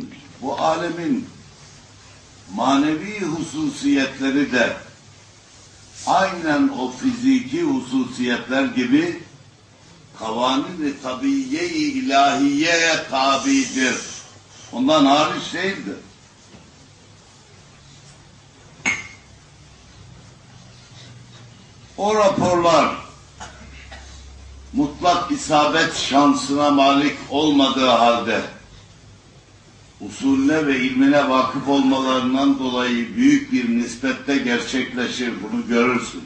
Bu alemin manevi hususiyetleri de aynen o fiziki hususiyetler gibi kavanin-i tabiiye-i ilahiyeye tabidir. Ondan hariç değildir. O raporlar mutlak isabet şansına malik olmadığı halde usulüne ve ilmine vakıf olmalarından dolayı büyük bir nispette gerçekleşir. Bunu görürsünüz.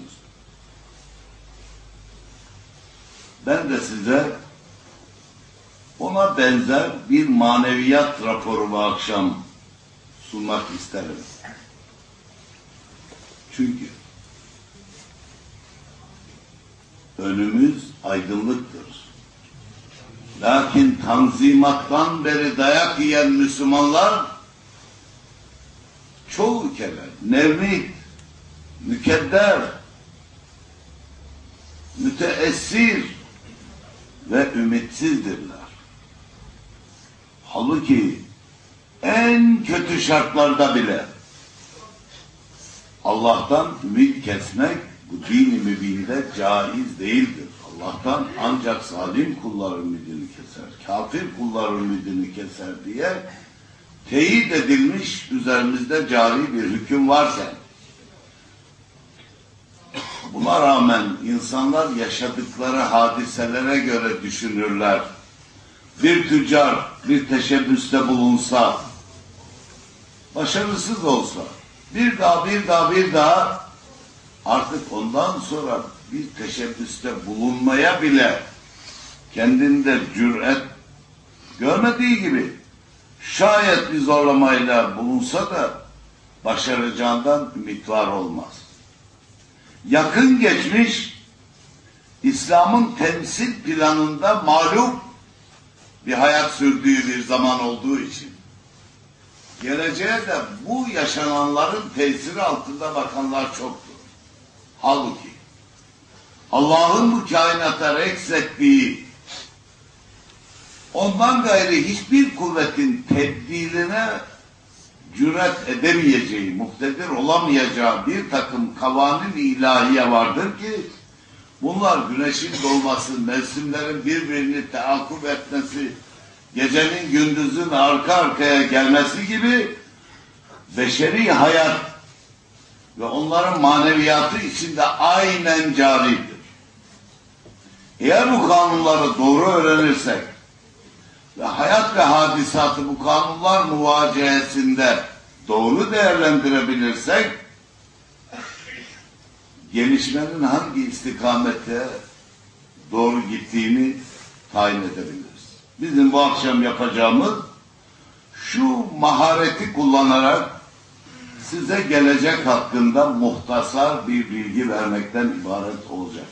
Ben de size ona benzer bir maneviyat raporu bu akşam sunmak isterim. Çünkü önümüz aydınlıktır. Lakin Tanzimat'tan beri dayak yiyen Müslümanlar çoğu kere nevmit, mükedder, müteessir ve ümitsizdirler. Halbuki en kötü şartlarda bile Allah'tan ümit kesmek bu din-i mübinde caiz değildir. Allah'tan ancak zalim kullar ümidini keser, kafir kullar ümidini keser diye teyit edilmiş üzerimizde cari bir hüküm varken buna rağmen insanlar yaşadıkları hadiselere göre düşünürler. Bir tüccar bir teşebbüste bulunsa, başarısız olsa, bir daha artık ondan sonra bir teşebbüste bulunmaya bile kendinde cüret görmediği gibi şayet bir zorlamayla bulunsa da başaracağından ümit var olmaz. Yakın geçmiş İslam'ın temsil planında mağlup bir hayat sürdüğü bir zaman olduğu için geleceğe de bu yaşananların tesiri altında bakanlar çoktur. Halbuki Allah'ın bu kainata reksettiği ondan gayri hiçbir kuvvetin tebdiline cüret edemeyeceği, muktedir olamayacağı bir takım kavanin ilahiye vardır ki bunlar güneşin doğması, mevsimlerin birbirini teakkup etmesi, gecenin gündüzün arka arkaya gelmesi gibi beşeri hayat ve onların maneviyatı içinde aynen caridir. Eğer bu kanunları doğru öğrenirsek ve hayat ve hadisatı bu kanunlar muvacehesinde doğru değerlendirebilirsek gelişmenin hangi istikamete doğru gittiğini tayin edebiliriz. Bizim bu akşam yapacağımız şu mahareti kullanarak size gelecek hakkında muhtasar bir bilgi vermekten ibaret olacaktır.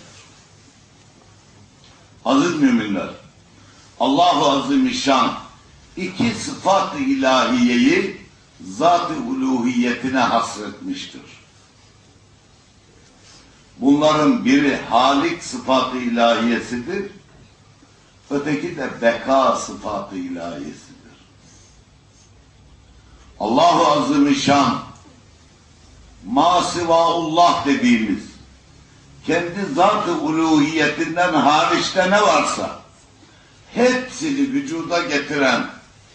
Aziz müminler, Allah-u Azimüşşan iki sıfat-ı ilahiyeyi zat-ı uluhiyetine hasretmiştir. Bunların biri Halik sıfat-ı ilahiyesidir, öteki de beka sıfat-ı ilahiyesidir. Allah-u Azimüşşan masivaullah dediğimiz kendi zat-ı uluhiyetinden hariçte ne varsa hepsini vücuda getiren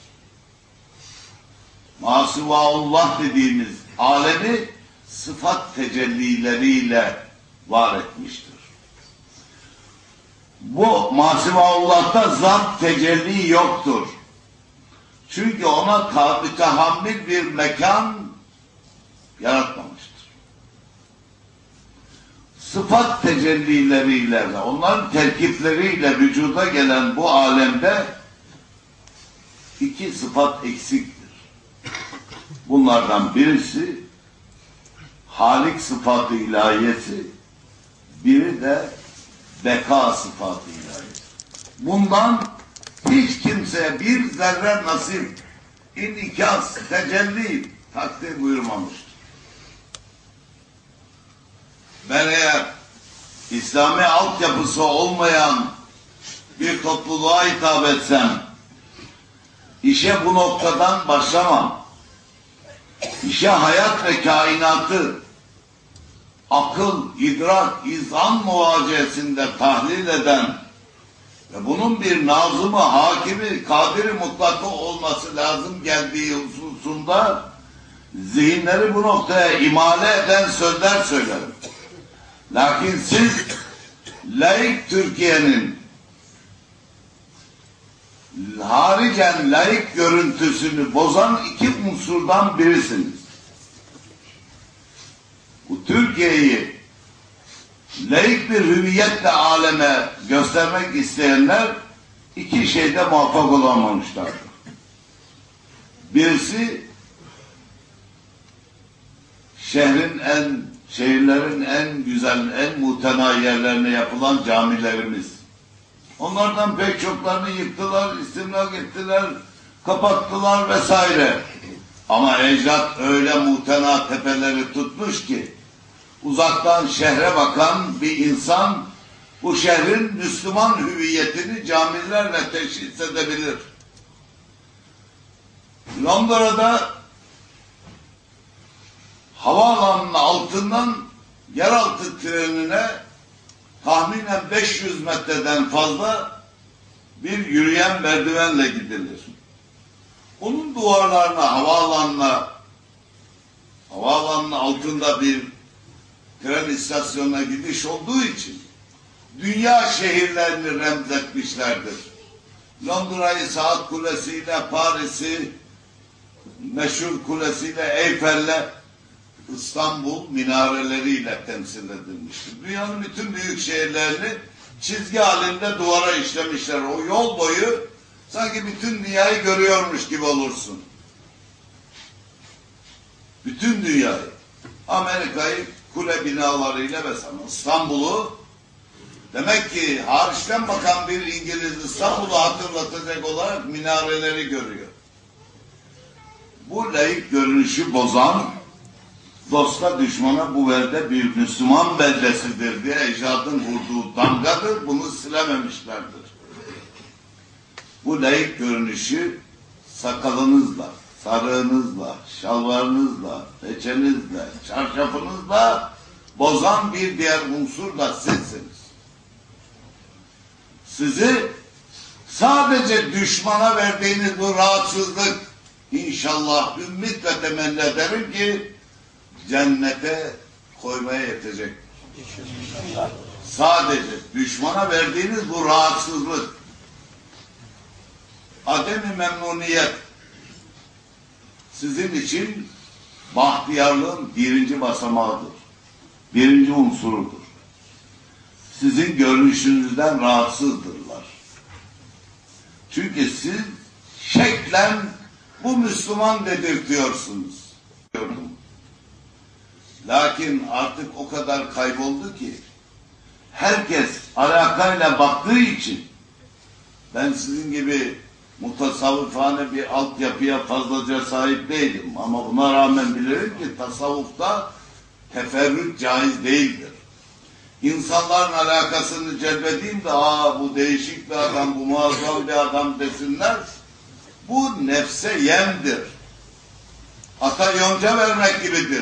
masivaullah dediğimiz alemi sıfat tecellileriyle var etmiştir. Bu masivaullah'ta zat tecelli yoktur. Çünkü ona tahammül bir mekan yaratmamıştır. Sıfat tecellileriyle ve onların terkipleriyle vücuda gelen bu alemde iki sıfat eksiktir. Bunlardan birisi Halik sıfatı ilahiyesi, biri de beka sıfatı ilahiyesi. Bundan hiç kimseye bir zerre nasip, inikas, tecelli takdir buyurmamıştır. Ben eğer İslami altyapısı olmayan bir topluluğa hitap etsem İşe bu noktadan başlamam. İşe hayat ve kainatı akıl, idrak, izan muvaciyesinde tahlil eden ve bunun bir nazımı, hakimi, kadiri mutlaka olması lazım geldiği hususunda zihinleri bu noktaya imale eden sözler söylerim. Lakin siz laik Türkiye'nin haricen laik görüntüsünü bozan iki unsurdan birisiniz. Bu Türkiye'yi laik bir hüviyetle aleme göstermek isteyenler iki şeyde muvaffak olamamışlardır. Birisi şehirlerin en güzel, en muhtena yerlerine yapılan camilerimiz. Onlardan pek çoklarını yıktılar, istimlak ettiler, kapattılar vesaire. Ama ecdat öyle muhtena tepeleri tutmuş ki uzaktan şehre bakan bir insan bu şehrin Müslüman hüviyetini camilerle teşhis edebilir. Londra'da havaalanının altından yeraltı trenine tahminen 500 metreden fazla bir yürüyen merdivenle gidilir. Onun duvarlarına, havaalanının altında bir tren istasyonuna gidiş olduğu için dünya şehirlerini remzetmişlerdir. Londra'yı Saat Kulesi'yle, Paris'i meşhur kulesiyle, Eyfel'le, İstanbul minareleriyle temsil edilmiştir. Dünyanın bütün büyük şehirlerini çizgi halinde duvara işlemişler. O yol boyu sanki bütün dünyayı görüyormuş gibi olursun. Bütün dünyayı. Amerika'yı kule binalarıyla mesela İstanbul'u, demek ki hariçten bakan bir İngiliz İstanbul'u hatırlatacak olarak minareleri görüyor. Bu laik görünüşü bozan, dosta düşmana bu belde bir Müslüman beldesidir diye ecdadın vurduğu damgadır. Bunu silememişlerdir. Bu laik görünüşü sakalınızla, sarığınızla, şalvarınızla, peçenizle, çarşafınızla bozan bir diğer unsur da sizsiniz. Sizi sadece düşmana verdiğiniz bu rahatsızlık, inşallah ümit ve temenni ederim ki cennete koymaya yetecek. Sadece düşmana verdiğiniz bu rahatsızlık, adem-i memnuniyet sizin için bahtiyarlığın birinci basamağıdır. Birinci unsurudur. Sizin görünüşünüzden rahatsızdırlar. Çünkü siz şeklen bu Müslüman dedirtiyorsunuz. Lakin artık o kadar kayboldu ki herkes alakayla baktığı için ben sizin gibi mutasavvıfane bir altyapıya fazlaca sahip değilim. Ama buna rağmen bilirim ki tasavvufta teferrüt caiz değildir. İnsanların alakasını celbedeyim de bu değişik bir adam, bu muazzam bir adam desinler. Bu nefse yemdir. Ata yonca vermek gibidir.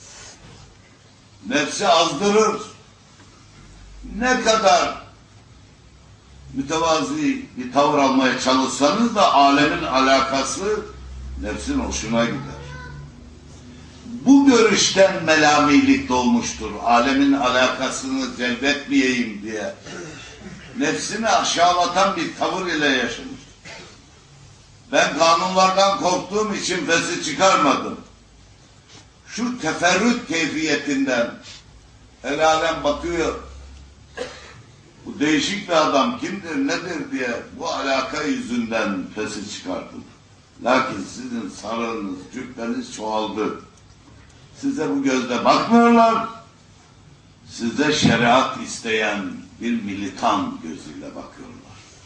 Nefsi azdırır. Ne kadar mütevazi bir tavır almaya çalışsanız da alemin alakası nefsin hoşuna gider. Bu görüşten melamilik doğmuştur. Alemin alakasını celbetmeyeyim diye. Nefsini aşağılatan bir tavır ile yaşamış. Ben kanunlardan korktuğum için fesi çıkarmadım. Şu teferrüt keyfiyetinden el alem bakıyor. Bu değişik bir adam kimdir, nedir diye bu alaka yüzünden fesi çıkardım. Lakin sizin sarığınız, cübbeniz çoğaldı. Size bu gözle bakmıyorlar. Size şeriat isteyen bir militan gözüyle bakıyorlar.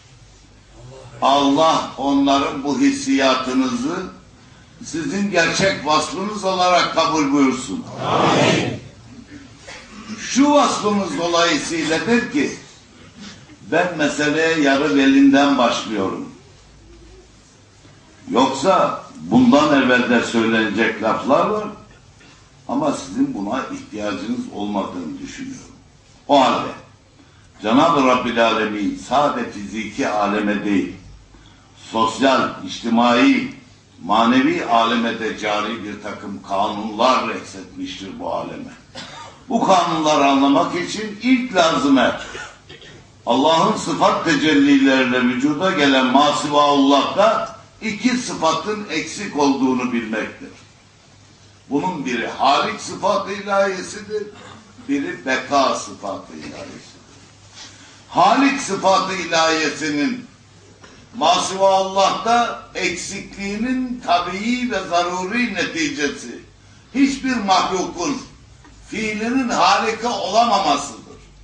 Allah onların bu hissiyatınızı sizin gerçek vasfınız olarak kabul buyursun. Amin. Şu vasfımız dolayısıyladır ki ben meseleye yarı belinden başlıyorum. Yoksa bundan evvelde söylenecek laflar var ama sizin buna ihtiyacınız olmadığını düşünüyorum. O halde Cenab-ı Rabbil Alemin sadece fiziki aleme değil, sosyal, içtimai, manevi aleme de cari bir takım kanunlar eksetmiştir bu aleme. Bu kanunları anlamak için ilk lazıme Allah'ın sıfat tecellileriyle vücuda gelen masivaullah'ta iki sıfatın eksik olduğunu bilmektir. Bunun biri Halik sıfatı ilahisidir, biri beka sıfatı ilahisidir. Halik sıfatı ilahiyesinin masivaullah'ta eksikliğinin tabii ve zaruri neticesi hiçbir mahlukun fiilinin harika olamamasıdır.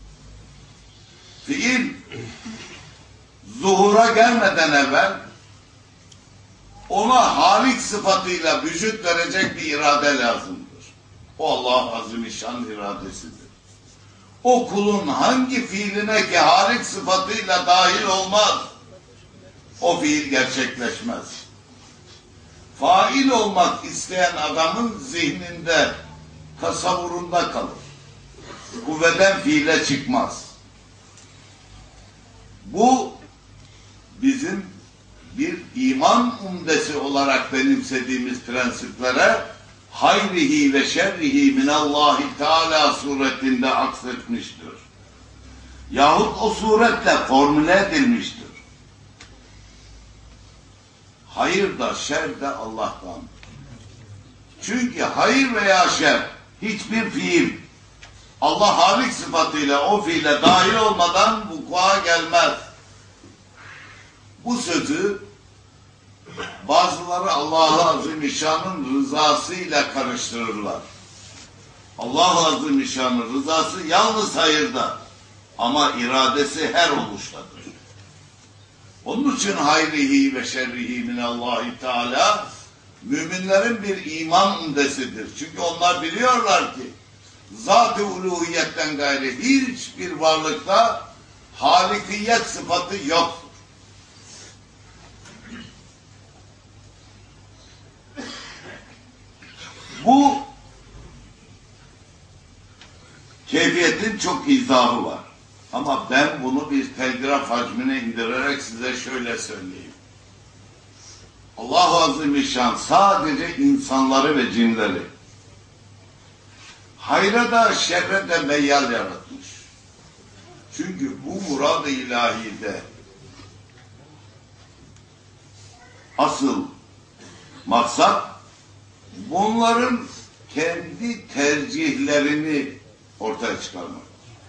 Fiil zuhura gelmeden evvel ona halik sıfatıyla vücut verecek bir irade lazımdır. O Allah Azimüşşan iradesidir. O kulun hangi fiiline ki halik sıfatıyla dahil olmaz, o fiil gerçekleşmez. Fail olmak isteyen adamın zihninde, tasavvurunda kalır. Kuvveden fiile çıkmaz. Bu bizim bir iman umdesi olarak benimsediğimiz prensiplere hayrihi ve şerrihi minallahi teala suretinde aksetmiştir. Yahut o suretle formüle edilmiştir. Hayır da şer de Allah'tan. Çünkü hayır veya şer hiçbir fiil Allah halik sıfatıyla o fiile dahil olmadan vuku'a gelmez. Bu sözü bazıları Allah-u Azimüşşan'ın rızasıyla karıştırırlar. Allah-u Azimüşşan'ın rızası yalnız hayırda ama iradesi her oluştadır. Onun için hayrihi ve şerrihi minallahi teala müminlerin bir iman umdesidir. Çünkü onlar biliyorlar ki zat-ı uluhiyetten gayri hiçbir varlıkta halikiyet sıfatı yoktur. Bu keyfiyetin çok izahı var. Ama ben bunu bir telgraf hacmine indirerek size şöyle söyleyeyim. Allah-u Azimüşşan sadece insanları ve cinleri hayra da şerre de meyyal yaratmış. Çünkü bu murad-ı ilahide asıl maksat bunların kendi tercihlerini ortaya çıkarmak.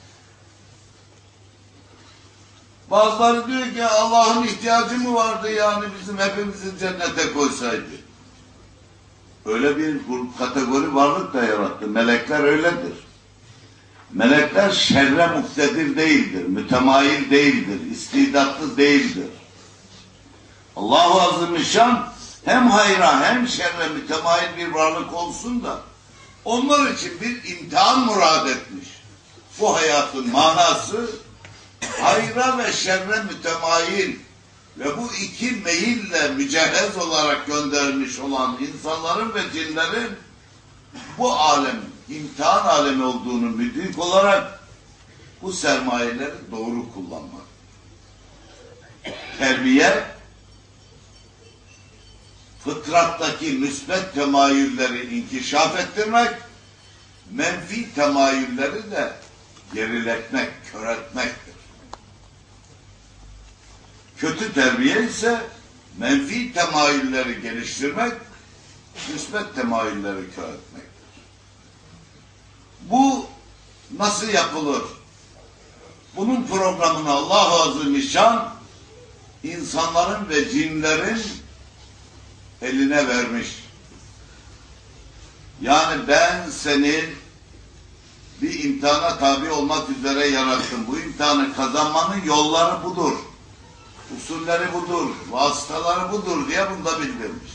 Bazıları diyor ki Allah'ın ihtiyacı mı vardı yani bizim hepimizi cennete koysaydı. Öyle bir kategori varlık da yarattı. Melekler öyledir. Melekler şerre muktedir değildir, mütemayil değildir, istidatlı değildir. Allah-u Azimüşşan hem hayra hem şerre mütemayil bir varlık olsun da onlar için bir imtihan murad etmiş. Bu hayatın manası hayra ve şerre mütemayil ve bu iki meyille mücehhez olarak göndermiş olan insanların ve cinlerin bu alem, imtihan alemi olduğunu müdrik olarak bu sermayeleri doğru kullanmak. Terbiye, fıtrattaki müsbet temayülleri inkişaf ettirmek, menfi temayülleri de geriletmek, kör etmektir. Kötü terbiye ise menfi temayülleri geliştirmek, müsbet temayülleri kör etmektir. Bu nasıl yapılır? Bunun programını Allah-u Azimüşşan insanların ve cinlerin eline vermiş. Yani ben seni bir imtihana tabi olmak üzere yarattım. Bu imtihanı kazanmanın yolları budur. Usulleri budur, vasıtaları budur diye bunda bildirmiş.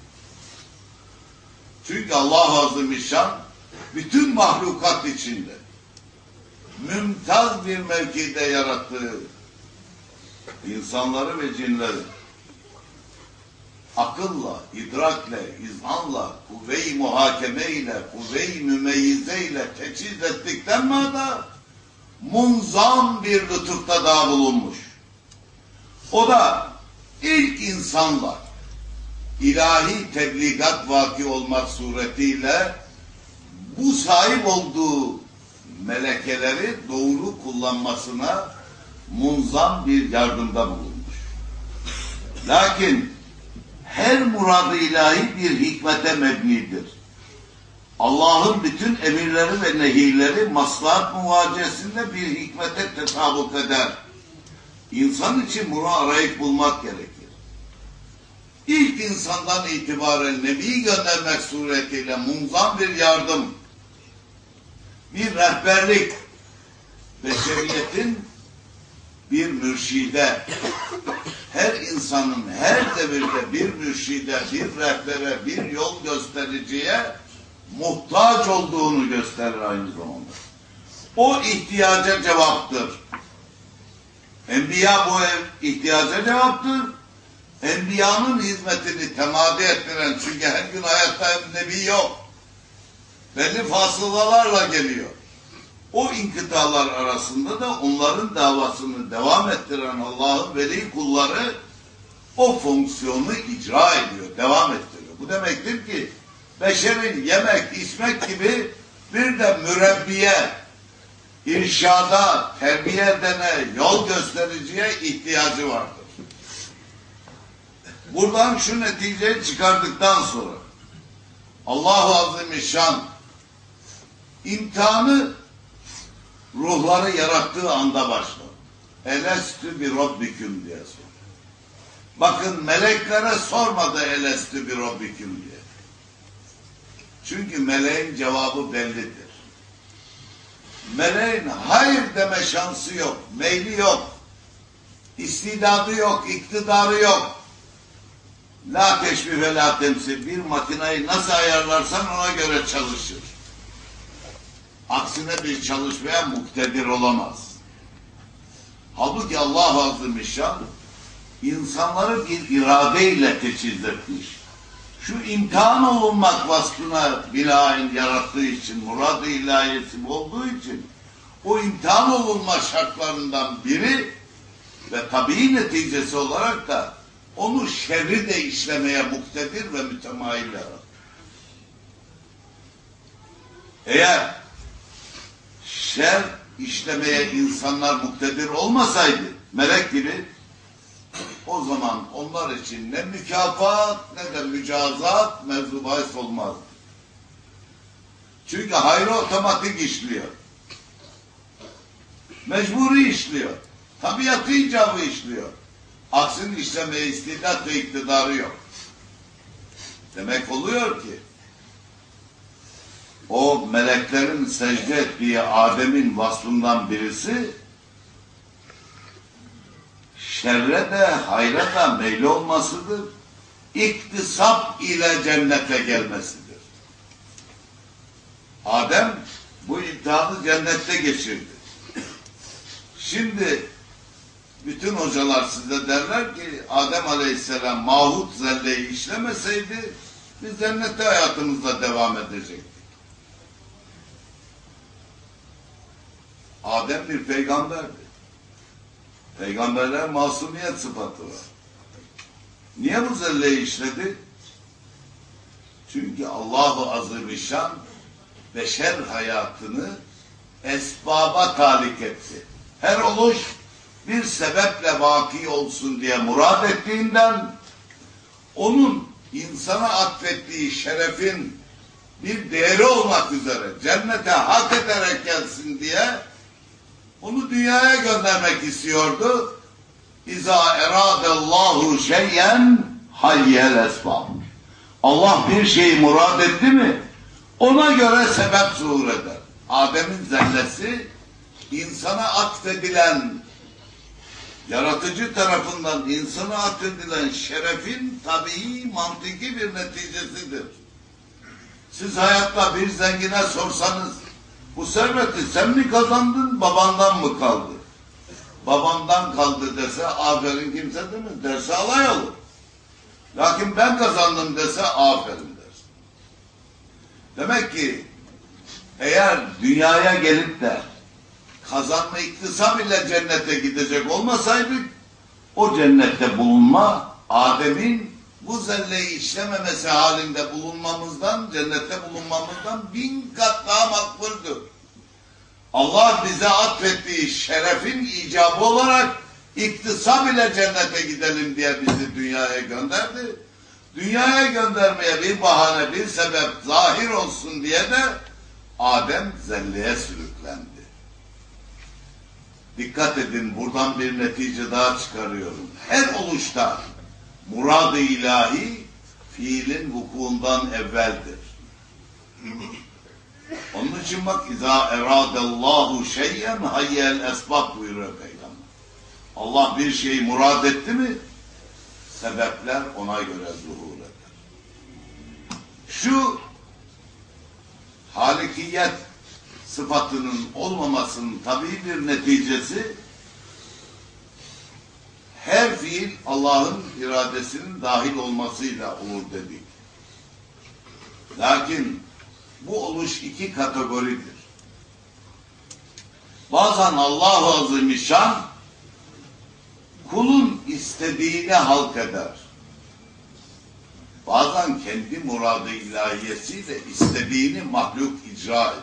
Çünkü Allah-u Azimüşşan bütün mahlukat içinde mümtaz bir mevkide yarattığı insanları ve cinleri akılla, idrakle, izanla, kuvve-i muhakemeyle, kuvve-i mümeyyizeyle teçhiz ettikten sonra munzam bir lütufta daha bulunmuş. O da ilk insanlar ilahi tebligat vaki olmak suretiyle bu sahip olduğu melekeleri doğru kullanmasına munzam bir yardımda bulunmuş. Lakin her muradı ilahi bir hikmete mebnidir. Allah'ın bütün emirleri ve nehirleri maslahat muvacesinde bir hikmete tetabuk eder. İnsan için bunu arayıp bulmak gerekir. İlk insandan itibaren Nebi göndermek suretiyle munzam bir yardım, bir rehberlik, beşeriyetin bir mürşide, her insanın her devirde bir mürşide, bir rehbere, bir yol göstericiye muhtaç olduğunu gösterir aynı zamanda. O ihtiyaca cevaptır. Enbiya bu ihtiyaca cevaptır. Enbiyanın hizmetini temadi ettiren, çünkü her gün hayatta nebi yok. Belli fasılalarla geliyor. O inkıtalar arasında da onların davasını devam ettiren Allah'ın veli kulları o fonksiyonu icra ediyor, devam ettiriyor. Bu demektir ki beşerin yemek, içmek gibi bir de mürebbiye, irşada, terbiye edene, yol göstericiye ihtiyacı vardır. Buradan şu neticeyi çıkardıktan sonra Allah-u Azimüşşan imtihanı ruhları yarattığı anda başlar. Elestü bi Rabbiküm diye sor. Bakın meleklere sormadı elestü bi Rabbiküm diye. Çünkü meleğin cevabı bellidir. Meleğin hayır deme şansı yok, meyli yok, istidadı yok, iktidarı yok. La teşbih ve la temsil, bir makinayı nasıl ayarlarsan ona göre çalışır. Aksine bir çalışmaya muktedir olamaz. Halbuki Allah Azimüşşan insanları bir iradeyle teçhiz etmiş. Şu imtihan olunmak vasfına binaen yarattığı için, murad-ı ilahiyesi olduğu için o imtihan olunma şartlarından biri ve tabii neticesi olarak da onu şerri de işlemeye muktedir ve mütemayil yaratır. Eğer şer işlemeye insanlar muktedir olmasaydı, melek gibi, o zaman onlar için ne mükafat ne de mücazat mevzu bahis olmazdı. Çünkü hayrı otomatik işliyor. Mecburi işliyor. Tabiatı icabı işliyor. Aksini işlemeye istidat ve iktidarı yok. Demek oluyor ki o meleklerin secde ettiği Adem'in vasfından birisi şerre de hayra da meyli olmasıdır. İktisap ile cennete gelmesidir. Adem bu imtihanı cennette geçirdi. Şimdi bütün hocalar size derler ki Adem Aleyhisselam mahut zelleyi işlemeseydi biz cennette hayatımızda devam edecektik. Adem bir peygamberdi. Peygamberler masumiyet sıfatı var. Niye bu zelleyi işledi? Çünkü Allah-u Azimüşşan beşer hayatını esbaba talik etti. Her oluş bir sebeple vaki olsun diye murad ettiğinden onun insana atfettiği şerefin bir değeri olmak üzere cennete hak ederek gelsin diye onu dünyaya göndermek istiyordu. İza eradallahu şeyen hayyel esbab. Allah bir şeyi murad etti mi ona göre sebep zuhur eder. Adem'in zellesi insana atfedilen, yaratıcı tarafından insana atfedilen şerefin tabii mantıki bir neticesidir. Siz hayatta bir zengine sorsanız bu serveti sen mi kazandın, babandan mı kaldı? Babandan kaldı dese aferin kimse değil mi? Derse alay olur. Lakin ben kazandım dese aferin dersin. Demek ki eğer dünyaya gelip de kazanma iktisam ile cennete gidecek olmasaydık, o cennette bulunma, Adem'in bu zelleyi işlememesi halinde bulunmamızdan, cennette bulunmamızdan 1000 kat daha makbuldür. Allah bize atfettiği şerefin icabı olarak iktisam ile cennete gidelim diye bizi dünyaya gönderdi. Dünyaya göndermeye bir bahane, bir sebep zahir olsun diye de Adem zelleye sürüklendi. Dikkat edin, buradan bir netice daha çıkarıyorum. Her oluşta murad-ı ilahi fiilin vukuundan evveldir. Onun için bak, İzâ eradallahu şey'en hayyel esbab buyuruyor Peygamber. Allah bir şeyi murad etti mi, sebepler ona göre zuhur eder. Şu halikiyet sıfatının olmamasının tabii bir neticesi, her fiil Allah'ın iradesinin dahil olmasıyla olur dedik. Lakin bu oluş iki kategoridir. Bazen Allah-u Azimüşşan kulun istediğini halk eder. Bazen kendi muradı ilahiyesiyle istediğini mahluk icra eder.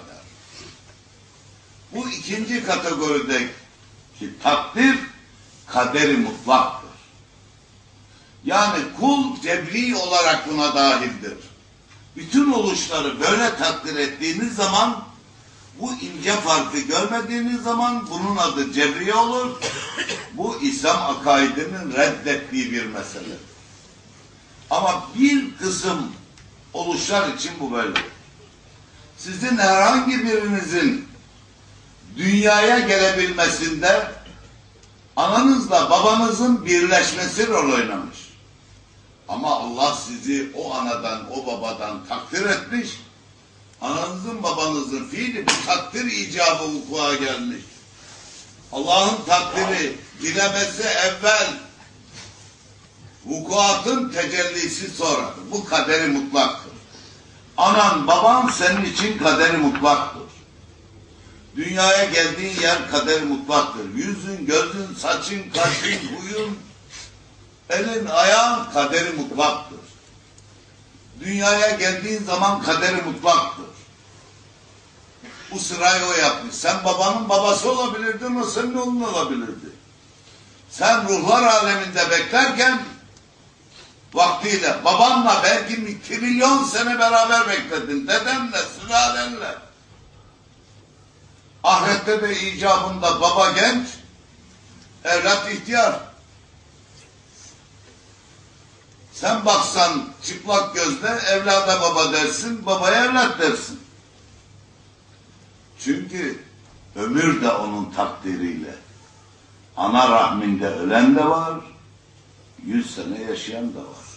Bu ikinci kategorideki takdir kaderi mutlaktır. Yani kul cebri olarak buna dahildir. Bütün oluşları böyle takdir ettiğiniz zaman, bu ince farkı görmediğiniz zaman bunun adı cebriye olur. Bu İslam akaidinin reddettiği bir mesele. Ama bir kısım oluşlar için bu böyle. Sizin herhangi birinizin dünyaya gelebilmesinde ananızla babanızın birleşmesi rol oynamış. Ama Allah sizi o anadan, o babadan takdir etmiş. Ananızın, babanızın fiili bir takdir icabı vuku'a gelmiş. Allah'ın takdiri dilemesi evvel, vukuatın tecellisi sonradır. Bu kaderi mutlaktır. Anan, baban senin için kaderi mutlaktır. Dünyaya geldiğin yer kaderi mutlaktır. Yüzün, gözün, saçın, kaşın, huyun, elin, ayağın kaderi mutlaktır. Dünyaya geldiğin zaman kaderi mutlaktır. Bu sırayı o yapmış. Sen babanın babası olabilirdin, o senin oğlun olabilirdi. Sen ruhlar aleminde beklerken vaktiyle babanla belki 2 milyon sene beraber bekledin. Dedenle, sülalenle. Ahirette de icabında baba genç, evlat ihtiyar. Sen baksan çıplak gözle evlada baba dersin, babaya evlat dersin. Çünkü ömür de onun takdiriyle. Ana rahminde ölen de var, 100 sene yaşayan da var.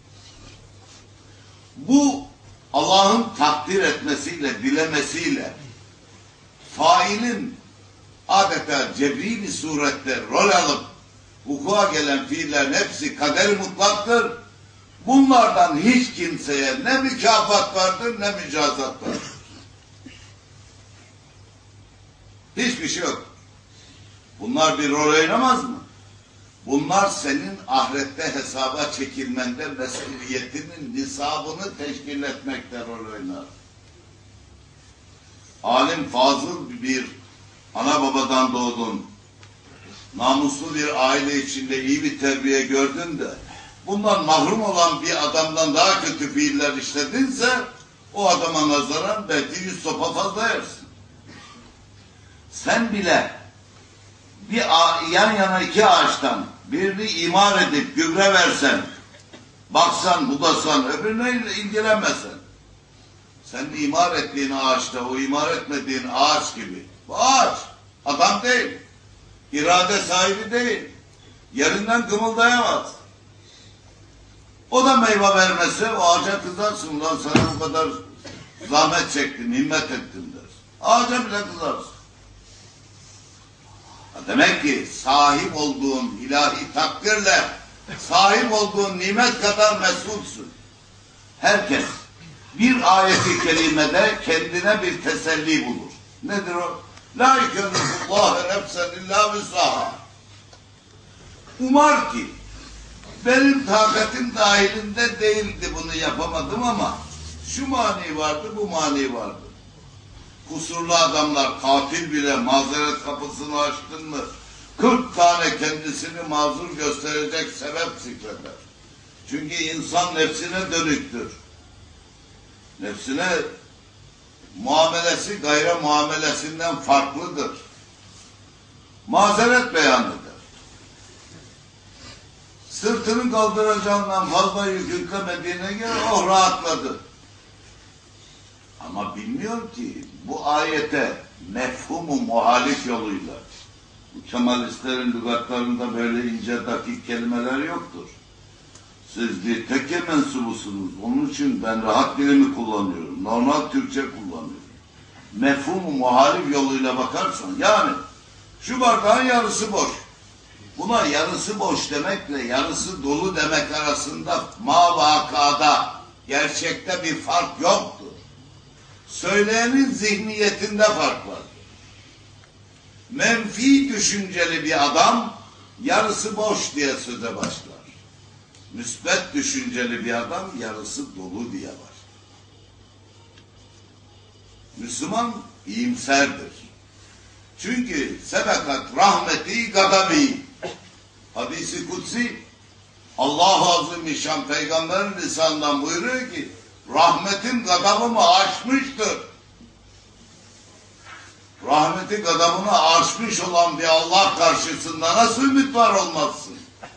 Bu Allah'ın takdir etmesiyle, dilemesiyle failin adeta cebri bir surette rol alıp vuku'a gelen fiillerin hepsi kader mutlaktır. Bunlardan hiç kimseye ne mükafat vardır ne mücazat vardır. Hiçbir şey yok. Bunlar bir rol oynamaz mı? Bunlar senin ahirette hesaba çekilmende mesuliyetinin nisabını teşkil etmekte rol oynar. Alim, fazıl bir ana babadan doğdun. Namuslu bir aile içinde iyi bir terbiye gördün de bundan mahrum olan bir adamdan daha kötü fiiller işledinse o adama nazaran belki 100 sopa fazla yersin. Sen bile bir yan yana 2 ağaçtan birini imar edip gübre versen, baksan, budasan, öbürüne ilgilenmesen, sen imar ettiğin ağaçta o imar etmediğin ağaç gibi. Bu ağaç adam değil, irade sahibi değil, yerinden kımıldayamaz. O da meyve vermezse o ağaca kızarsın. Ulan sana bu kadar zahmet çektin, himmet ettin der. Ağaca bile kızarsın. Demek ki sahip olduğun ilahi takdirle sahip olduğun nimet kadar mesulsün. Herkes bir ayeti kerimede kendine bir teselli bulur. Nedir o? La yükellifullahu nefsen illa vüs'aha. Umar ki benim takatim dahilinde değildi, bunu yapamadım ama şu mani vardı, bu mani vardı. Kusurlu adamlar, katil bile mazeret kapısını açtın mı 40 tane kendisini mazur gösterecek sebep zikreder. Çünkü insan nefsine dönüktür. Nefsine muamelesi gayre muamelesinden farklıdır. Mazeret beyan eder. Sırtını kaldıracağından fazla yük yüklemediğine göre o rahatladı. Ama bilmiyor ki bu ayete mefhumu muhalif yoluyla, bu Kemalistlerin lügatlarında böyle ince dakik kelimeler yoktur. Siz bir tekke mensubusunuz. Onun için ben rahat dilimi kullanıyorum. Normal Türkçe kullanıyorum. Mefhumu muhalif yoluyla bakarsan, yani şu bardağın yarısı boş. Buna yarısı boş demekle yarısı dolu demek arasında mavakada, gerçekte bir fark yoktur. Söyleyenin zihniyetinde fark var. Menfi düşünceli bir adam yarısı boş diye söze başlar. Müsbet düşünceli bir adam yarısı dolu diye başlar. Müslüman iyimserdir. Çünkü sebekat rahmeti gadabi. Hadis-i kutsi Allah-u Azimüşşan Peygamber'in lisanından buyuruyor ki rahmetim gadabımı aşmıştır. Rahmeti gadabını aşmış olan bir Allah karşısında nasıl ümit var olmazsın?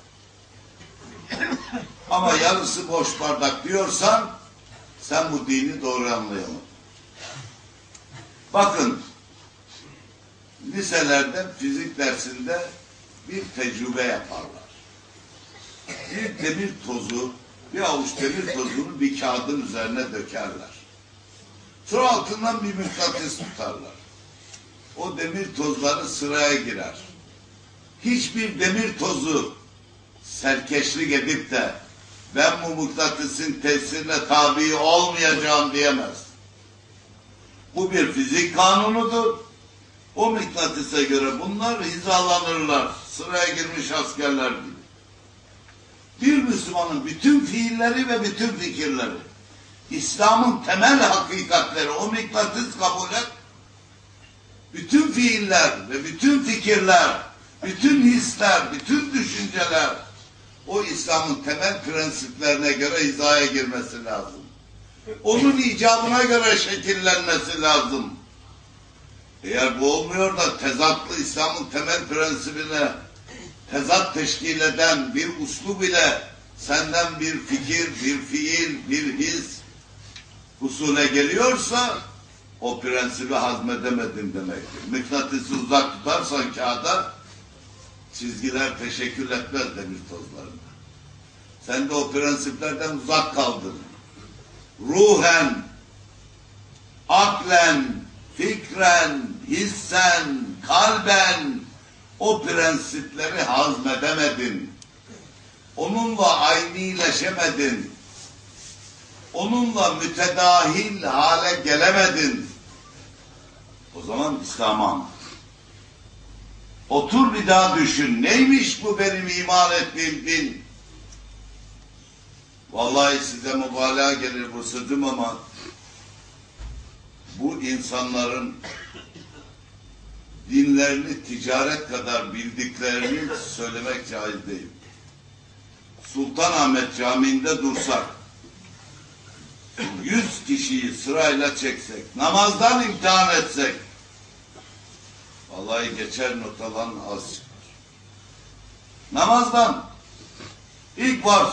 Ama yarısı boş bardak diyorsan sen bu dini doğru anlayamadın. Bakın, liselerde fizik dersinde bir tecrübe yaparlar. Bir demir tozu, bir avuç demir tozunu bir kağıdın üzerine dökerler. Sonra altından bir mıknatıs tutarlar. O demir tozları sıraya girer. Hiçbir demir tozu serkeşlik edip de ben bu mıknatısın tesirine tabi olmayacağım diyemez. Bu bir fizik kanunudur. O mıknatısa göre bunlar hizalanırlar. Sıraya girmiş askerler gibi. Bir Müslümanın bütün fiilleri ve bütün fikirleri, İslam'ın temel hakikatleri, o mıknatıs kabul et. Bütün fiiller ve bütün fikirler, bütün hisler, bütün düşünceler o İslam'ın temel prensiplerine göre hizaya girmesi lazım. Onun icabına göre şekillenmesi lazım. Eğer bu olmuyor da tezatlı İslam'ın temel prensibine tezat teşkil eden bir uslub ile senden bir fikir, bir fiil, bir his husule geliyorsa o prensibi hazmedemedin demektir. Mıknatısı uzak tutarsan kağıda çizgiler teşekkül etmez demir tozlarında. Sen de o prensiplerden uzak kaldın. Ruhen, aklen, fikren, hissen, kalben o prensipleri hazmedemedin. Onunla aynileşemedin. Onunla mütedahil hale gelemedin. O zaman İslam'a otur bir daha düşün. Neymiş bu benim iman ettiğim din? Vallahi size mübalağa gelir bu sözüm ama bu insanların dinlerini ticaret kadar bildiklerini söylemek caiz değil. Sultanahmet Camii'nde dursak, 100 kişiyi sırayla çeksek, namazdan imtihan etsek, vallahi geçer not alan az çıkar. Namazdan ilk var.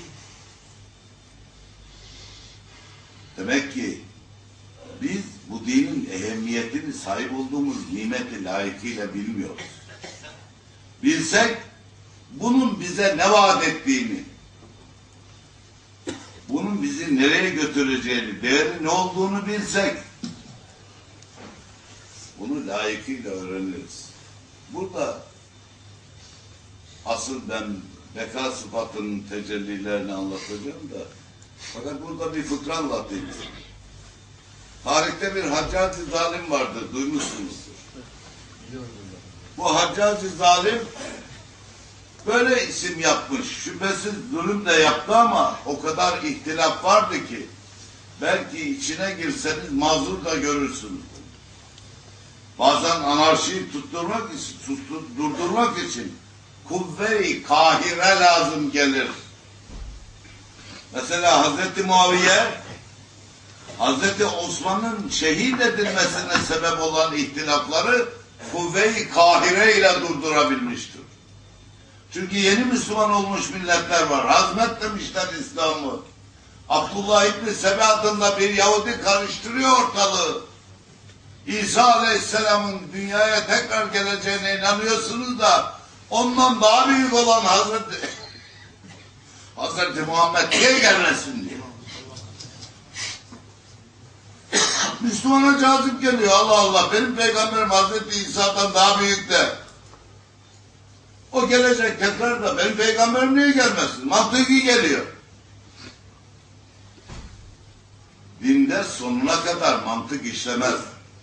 Demek ki biz bu dinin ehemmiyetini, sahip olduğumuz nimeti layıkıyla bilmiyoruz. Bilsek, bunun bize ne vaat ettiğini, bunun bizi nereye götüreceğini, değeri ne olduğunu bilsek, bunu layıkıyla öğreniriz. Burada asıl ben beka sıfatının tecellilerini anlatacağım da. Fakat burada bir fıkra anlatayım. Tarihte bir Haccacı zalim vardır, duymuşsunuzdur. Bu Haccacı zalim böyle isim yapmış. Şüphesiz zulüm de yaptı ama o kadar ihtilaf vardı ki belki içine girseniz mazur da görürsünüz. Bazen anarşiyi durdurmak için kuvve-i kahire lazım gelir. Mesela Hazreti Muaviye, Hazreti Osman'ın şehit edilmesine sebep olan ihtilafları kuvve-i kahire ile durdurabilmiştir. Çünkü yeni Müslüman olmuş milletler var. Hazmetmemişler İslam'ı. Abdullah İbni Sebe adında bir Yahudi karıştırıyor ortalığı. İsa Aleyhisselam'ın dünyaya tekrar geleceğine inanıyorsunuz da ondan daha büyük olan Hazreti Muhammed niye gelmesin diyor. Müslümana cazip geliyor. Allah Allah, benim peygamberim Hazreti İsa'dan daha büyük de. O gelecek tekrar da benim peygamberim niye gelmesin? Mantıki geliyor. Dinde sonuna kadar mantık işlemez.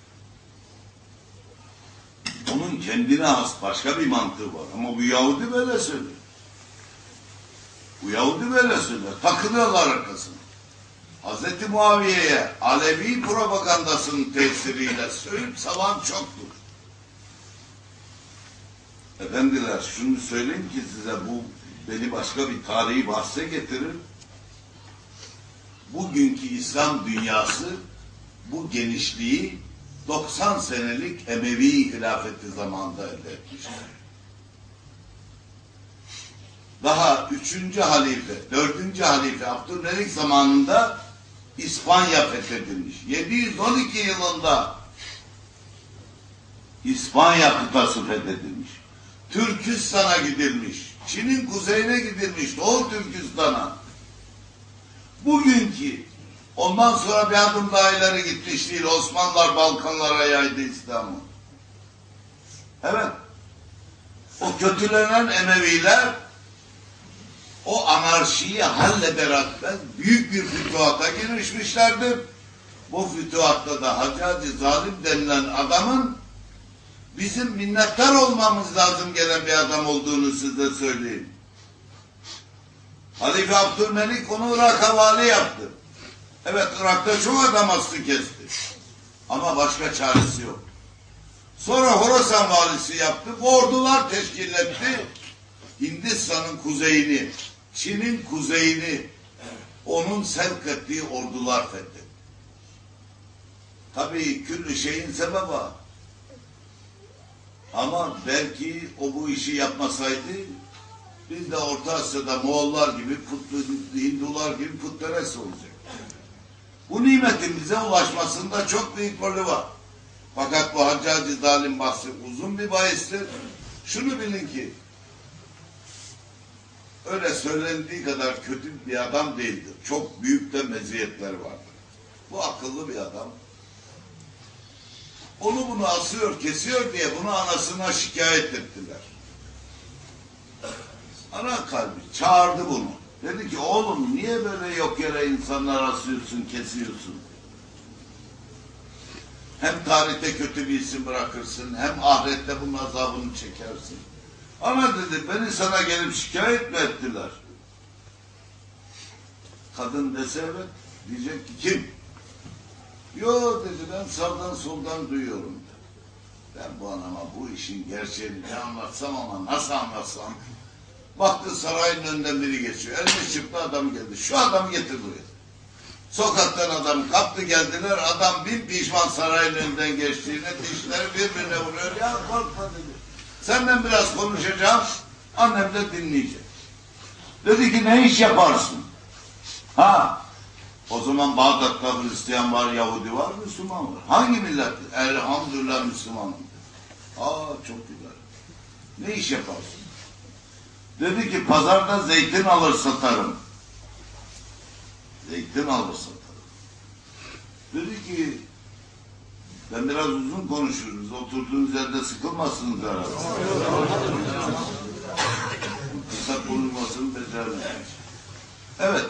Onun kendine has başka bir mantığı var. Ama bu Yahudi böyle söylüyor. Bu Yahudi böyle söylüyor. Takılıyorlar arkasına. Hazreti Muaviye'ye Alevi propagandasının tesiriyle söyleyip salan çoktur. Efendiler, şunu söyleyeyim ki size, bu beni başka bir tarihi bahse getirir. Bugünkü İslam dünyası bu genişliği 90 senelik Emevi hilafeti zamanında elde etmiştir. Daha 3. halife, 4. halife Abdülmelik zamanında İspanya fethedilmiş. 712 yılında İspanya kıtası fethedilmiş. Türkistan'a gidilmiş. Çin'in kuzeyine gidilmiş. Doğu Türkistan'a. Bugünkü, ondan sonra bir adım daha ileri gitmiş değil. Osmanlılar Balkanlara yaydı İslam'ı. Evet. O kötülenen Emeviler o anarşiyi halleder etmez büyük bir fütuhata girişmişlerdir. Bu fütuhatta da Haccacı zalim denilen adamın bizim minnettar olmamız lazım gelen bir adam olduğunu size söyleyeyim. Halife Abdülmelik onu Irak'a vali yaptı. Evet, Irak'ta çok adam aslı kesti. Ama başka çaresi yok. Sonra Horasan valisi yaptı. Bu ordular teşkil etti. Hindistan'ın kuzeyini, Çin'in kuzeyini onun sevk ettiği ordular fethetti. Tabii küllü şeyin sebebi. Ama belki o bu işi yapmasaydı biz de Orta Asya'da Moğollar gibi, Hindular gibi putperest olacak. Bu nimetin bize ulaşmasında çok büyük rolü var. Fakat bu Haccacı zalim bahsi uzun bir bahistir. Şunu bilin ki öyle söylendiği kadar kötü bir adam değildir. Çok büyük de meziyetleri vardır. Bu akıllı bir adam. Onu bunu asıyor, kesiyor diye bunu anasına şikayet ettiler. Ana kalbi çağırdı bunu. Dedi ki oğlum niye böyle yok yere insanlar asıyorsun, kesiyorsun? Hem tarihte kötü bir isim bırakırsın, hem ahirette bunun azabını çekersin. Ana dedi, beni sana gelip şikayet mi ettiler? Kadın dese evet, diyecek ki kim? Yo dedi, ben sağdan soldan duyuyorum. Ben bu anama bu işin gerçeğini ne anlatsam ama nasıl anlatsam? Baktı sarayın önünden biri geçiyor. Elini çıktı, adam geldi. Şu adamı getir buraya. Sokaktan adam kaptı geldiler. Adam bin pişman sarayın önünden geçtiğine, dişleri birbirine vuruyor. Ya korkma dedi. Senden biraz konuşacağım. Annem de dinleyecek. Dedi ki ne iş yaparsın? Ha? O zaman Bağdat'ta Hristiyan var, Yahudi var, Müslüman var. Hangi millet? Elhamdülillah Müslümanım. Aa çok güzel. Ne iş yaparsın? Dedi ki pazarda zeytin alır satarım. Zeytin alır satarım. Dedi ki ben biraz uzun konuşuruz. Oturduğunuz yerde sıkılmazsınız herhalde. Kısa konuşmaz bunu beceremeyeceğim. Evet.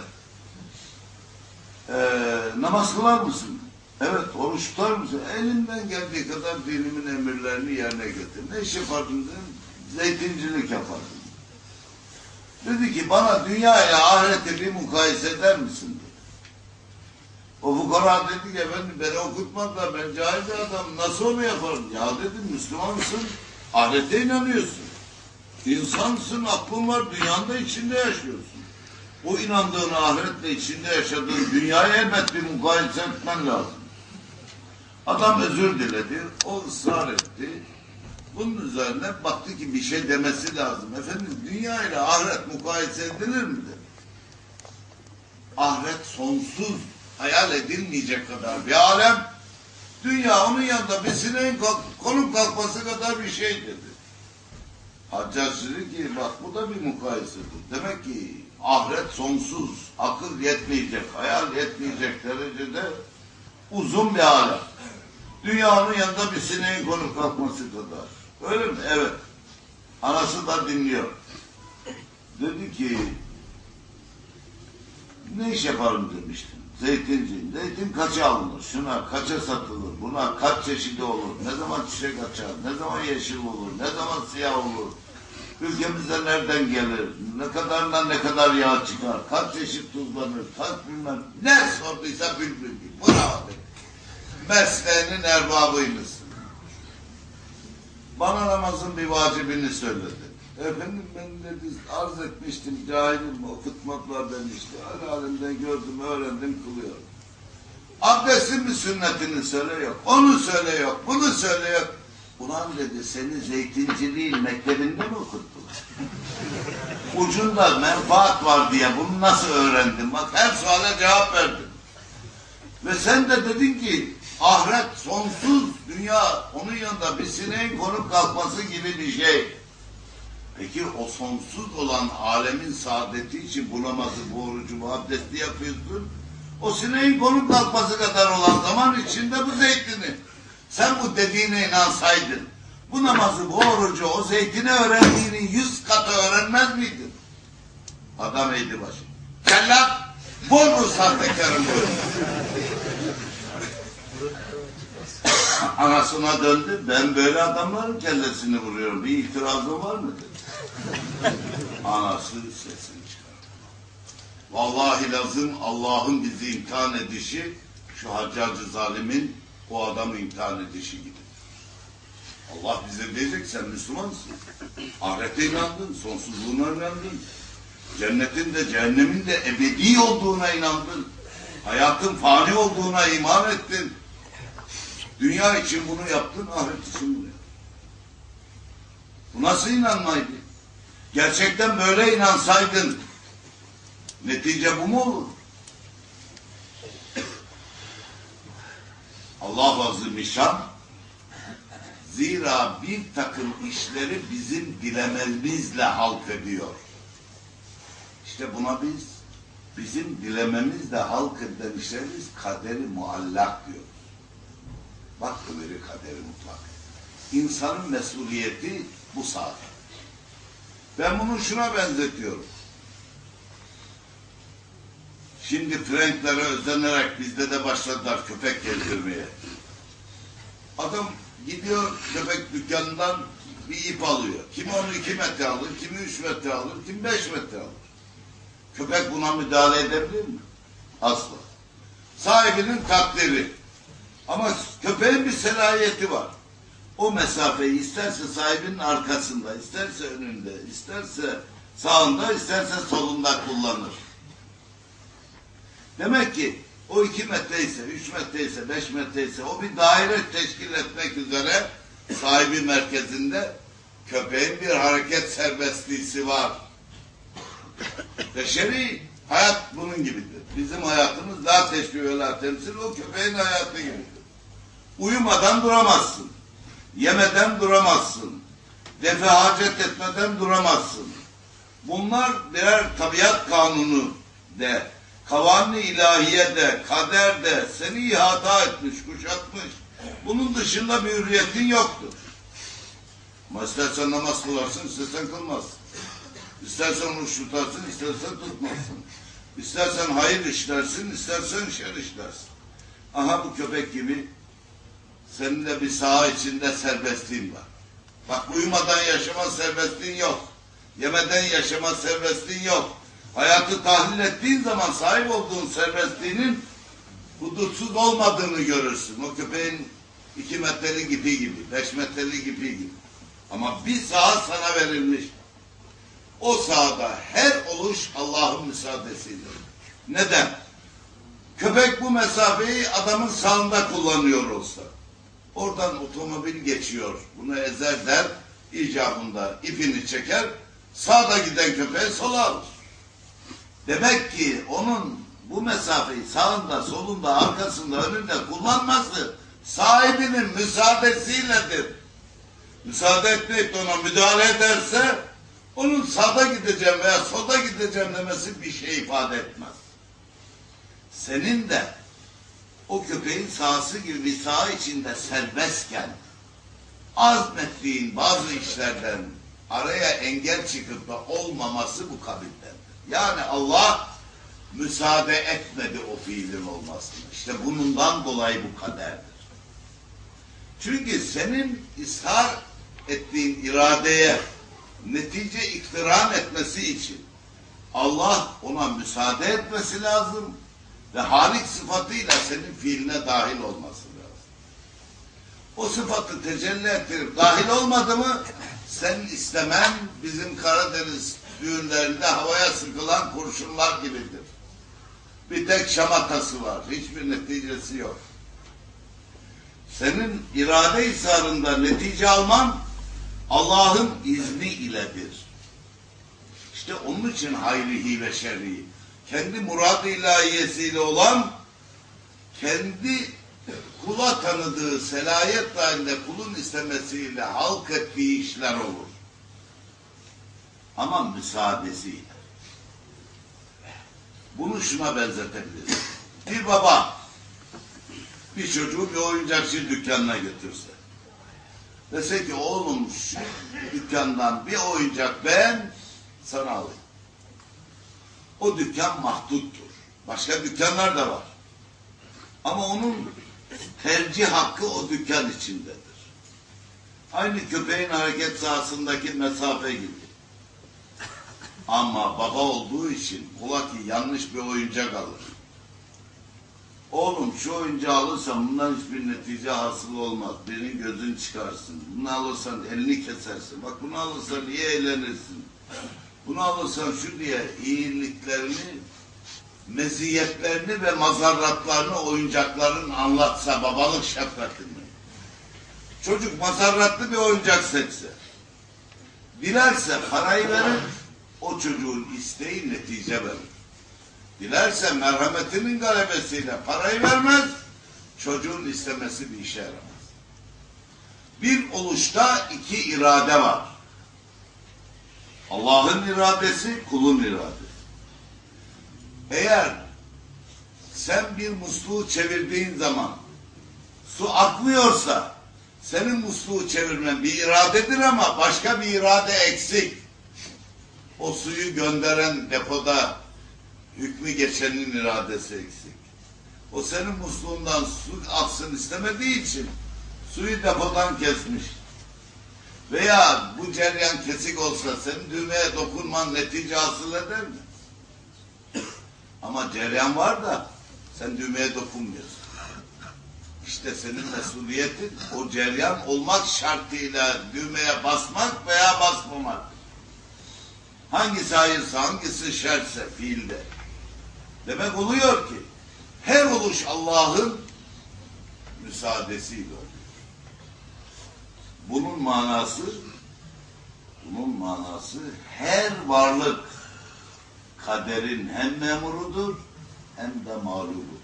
Namaz kılar mısın? Evet. Oruç tutar mısın? Elimden geldiği kadar dinimin emirlerini yerine getir. Ne iş yapardın dedim. Zeytincilik yapardım. Dedi ki bana dünya ile ahireti bir mukayese eder misin dedi. O fukara dedi ki efendim beni okutmadılar, ben cahil bir adam, nasıl onu yaparım? Ya dedim Müslümansın, ahirete inanıyorsun. İnsansın, aklın var, dünyanın içinde yaşıyorsun. O inandığın ahiretle içinde yaşadığın dünyayı elbet bir mukayese etmen lazım. Adam özür diledi, o ısrar etti. Bunun üzerine baktı ki bir şey demesi lazım. Efendim dünya ile ahiret mukayese edilir mi dedi. Ahiret sonsuz, hayal edilmeyecek kadar bir alem. Dünya onun yanında bir sineğin konup kalkması kadar bir şey dedi. Haccac dedi ki bak bu da bir mukayesedir. Demek ki ahiret sonsuz, akıl yetmeyecek, hayal yetmeyecek derecede uzun bir alem. Dünyanın yanında bir sineğin konup kalkması kadar. Öyle mi? Evet. Anası da dinliyor. Dedi ki ne iş yaparım demiştim. Zeytinciyim. Zeytin kaça alınır? Şuna kaça satılır? Buna kaç çeşidi olur? Ne zaman çiçek açar? Ne zaman yeşil olur? Ne zaman siyah olur? Ülkemizde nereden gelir? Ne kadarından ne kadar yağ çıkar? Kaç çeşit tuzlanır? Kaç bilmem. Ne sorduysa bülbül gibi. Bravo. Mesleğinin erbabıymışsın. Bana namazın bir vacibini söyledi. Efendim ben dedi arz etmiştim, cahilim, okutmadılar beni işte. Alemden gördüm, öğrendim, kılıyorum. Abdestin mi sünnetini söyle yok. Onu söyle yok, bunu söyle yok. Ulan dedi seni zeytinciliğin mektebinde mi okuttular? Ucunda menfaat var diye bunu nasıl öğrendin? Bak her suale cevap verdin. Ve sen de dedin ki ahiret sonsuz, dünya onun yanında bir sineğin konup kalkması gibi bir şey. Peki o sonsuz olan alemin saadeti için bu namazı, bu orucu, bu abdesti yapıyorsun. O sineğin konup kalkması kadar olan zaman içinde bu zeytini. Sen bu dediğine inansaydın, bu namazı, bu orucu, o zeytini öğrendiğini 100 katı öğrenmez miydin? Adam eğdi başı. Cellat, bol sahtekarım bu. Anasına döndü, ben böyle adamların kellesini vuruyorum, bir itirazın var mı dedi. Anası sesini çıkardı. Vallahi lazım Allah'ın bizi imtihan edişi, şu Haccacı zalimin o adamı imtihan edişi gibi. Allah bize diyecek sen Müslümansın. Ahirete inandın, sonsuzluğuna inandın. Cennetin de cehennemin de ebedi olduğuna inandın. Hayatın fani olduğuna iman ettin. Dünya için bunu yaptın, ahiret için bunu yaptın. Bu nasıl inanmaydı? Gerçekten böyle inansaydın, netice bu mu olur? Allah azimüşşan, zira bir takım işleri bizim dilememizle halk ediyor. İşte buna bizim dilememizle halk eden işleri biz kaderi muallak diyoruz. Bak öbürü kaderi mutlak. İnsanın mesuliyeti bu saat. Ben bunu şuna benzetiyorum. Şimdi Franklere özenerek bizde de başladılar köpek gezdirmeye. Adam gidiyor köpek dükkanından bir ip alıyor. Kimi onu 2 metre alır, kimi 3 metre alır, kimi 5 metre alır. Köpek buna müdahale edebilir mi? Asla. Sahibinin takdiri. Ama köpeğin bir selahiyeti var. O mesafeyi isterse sahibinin arkasında, isterse önünde, isterse sağında, isterse solunda kullanır. Demek ki o 2 metre ise, 3 metre ise, 5 metre ise o bir daire teşkil etmek üzere sahibi merkezinde köpeğin bir hareket serbestliği var. Beşeri hayat bunun gibidir. Bizim hayatımız la teşbih ve la temsil, o köpeğin hayatı gibidir. Uyumadan duramazsın. Yemeden duramazsın. Defe hacet etmeden duramazsın. Bunlar birer tabiat kanunu de, kavan-ı ilahiye de, kader de seni ihata etmiş, kuşatmış. Bunun dışında bir hürriyetin yoktur. Ama istersen namaz kılarsın, istersen kılmazsın. İstersen oruç tutarsın, istersen tutmazsın. İstersen hayır işlersin, istersen şer işlersin. Aha bu köpek gibi senin de bir saha içinde serbestliğin var. Bak uyumadan yaşama serbestliğin yok. Yemeden yaşama serbestliğin yok. Hayatı tahlil ettiğin zaman sahip olduğun serbestliğinin hudutsuz olmadığını görürsün. O köpeğin 2 metrelik ipi gibi, 5 metrelik ipi gibi. Ama bir saha sana verilmiş. O sahada her oluş Allah'ın müsaadesiyle. Neden? Köpek bu mesafeyi adamın sağında kullanıyor olsa, oradan otomobil geçiyor, bunu ezer der, icabında ipini çeker, sağda giden köpeği sola alır. Demek ki onun bu mesafeyi sağında, solunda, arkasında, önünde kullanması sahibinin müsaadesiyledir. Müsaade etmeyip de ona müdahale ederse onun sağda gideceğim veya solda gideceğim demesi bir şey ifade etmez. Senin de o köpeğin sahası gibi bir saha içinde serbestken azmettiğin bazı işlerden araya engel çıkıp da olmaması bu kabildendir. Yani Allah müsaade etmedi o fiilin olmasına. İşte bundan dolayı bu kaderdir. Çünkü senin ishar ettiğin iradeye netice iktiran etmesi için Allah ona müsaade etmesi lazım ve halik sıfatıyla senin fiiline dahil olması lazım. O sıfatı tecelli ettirip dahil olmadı mı sen istemen bizim Karadeniz düğünlerinde havaya sıkılan kurşunlar gibidir. Bir tek şamatası var. Hiçbir neticesi yok. Senin irade isarında netice alman Allah'ın izni iledir. İşte onun için hayrihi ve şerri, kendi murad-ı ilahiyesiyle olan, kendi kula tanıdığı selayet dahilinde kulun istemesiyle halk ettiği işler olur. Ama müsaadesiyle. Bunu şuna benzetebiliriz. Bir baba bir çocuğu bir oyuncakçı dükkanına götürse, dese ki oğlum şu dükkandan bir oyuncak ben sana alayım. O dükkan mahduttur. Başka dükkanlar da var. Ama onun tercih hakkı o dükkan içindedir. Aynı köpeğin hareket sahasındaki mesafe gibi. Ama baba olduğu için ola ki yanlış bir oyuncak alır. Oğlum şu oyuncağı alırsan bundan hiçbir netice hasıl olmaz. Birinin gözünü çıkarsın. Bunu alırsan elini kesersin. Bak bunu alırsan iyi eğlenirsin. Bunu alırsan şu diye iyiliklerini, meziyetlerini ve mazarratlarını oyuncakların anlatsa babalık şefkatini. Çocuk mazarratlı bir oyuncak seçse, dilerse parayı verir, o çocuğun isteği netice verir. Dilerse merhametinin galebesiyle parayı vermez, çocuğun istemesi bir işe yaramaz. Bir oluşta 2 irade var. Allah'ın iradesi, kulun iradesi. Eğer sen bir musluğu çevirdiğin zaman su akmıyorsa senin musluğu çevirmen bir iradedir ama başka bir irade eksik. O suyu gönderen depoda hükmü geçenin iradesi eksik. O senin musluğundan su aksın istemediği için suyu depodan kesmiş. Veya bu ceryan kesik olsa senin düğmeye dokunman netice hasıl eder mi? Ama ceryan var da sen düğmeye dokunmuyorsun. İşte senin mesuliyetin o ceryan olmak şartıyla düğmeye basmak veya basmamak. Hangisi hayırsa, hangisi şerse fiilde. Demek oluyor ki her oluş Allah'ın müsaadesiyle oluyor. Bunun manası her varlık kaderin hem memurudur hem de mağlubudur.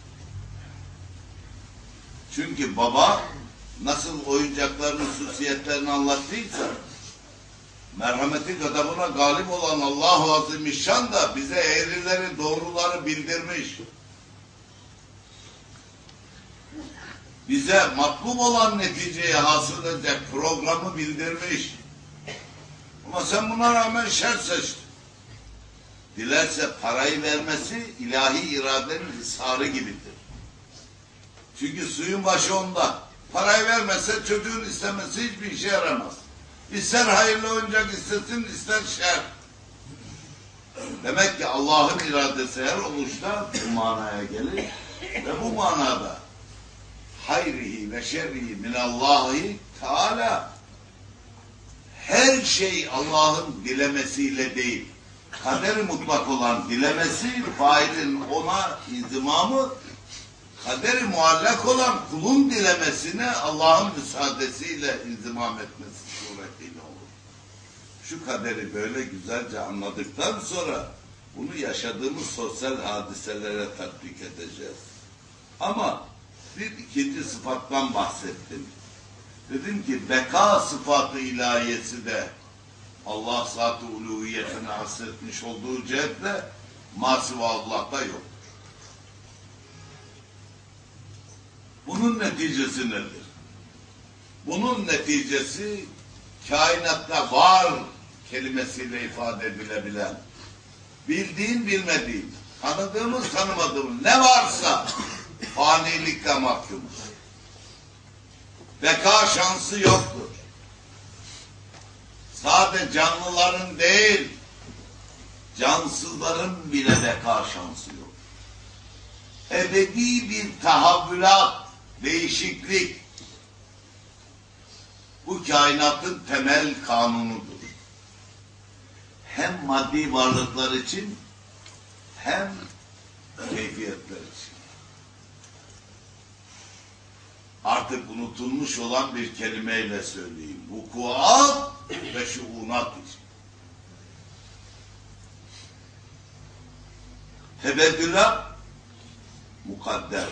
Çünkü baba nasıl oyuncakların hususiyetlerini anlattıysa merhameti gadabına galip olan Allah-u Azimüşşan da bize eğrileri doğruları bildirmiş. Bize matlub olan neticeyi hasıl edecek programı bildirmiş. Ama sen buna rağmen şer seçtin. Dilerse parayı vermesi ilahi iradenin ısrarı gibidir. Çünkü suyun başı onda. Parayı vermezse çocuğun istemesi hiçbir işe yaramaz. İster hayırlı oyuncak istesin, ister şer. Demek ki Allah'ın iradesi her oluşta bu manaya gelir. Ve bu manada hayrihi ve şerrihi minallahi Teala, her şey Allah'ın dilemesiyle değil, kader-i mutlak olan dilemesi, failin ona inzimamı, kader-i muallak olan kulun dilemesine Allah'ın müsaadesiyle inzimam etmesi suretiyle olur. Şu kaderi böyle güzelce anladıktan sonra bunu yaşadığımız sosyal hadiselere tatbik edeceğiz. Ama bir ikinci sıfattan bahsettim. Dedim ki beka sıfatı ilahiyesi de Allah zat-ı uluhiyetine hasretmiş olduğu cihetle masiva Allah'ta yok. Bunun neticesi nedir? Bunun neticesi kainatta var kelimesiyle ifade edilebilen, bildiğin bilmediğin, tanıdığımız tanımadığımız ne varsa fanilikle mahkumuz. Beka şansı yoktur. Sadece canlıların değil, cansızların bile beka şansı yok. Ebedi bir tahavvülat, değişiklik bu kainatın temel kanunudur. Hem maddi varlıklar için hem keyfiyetler için. Artık unutulmuş olan bir kelimeyle söyleyeyim. Vukuat ve şuunat için. Tebeddülat mukadderdir.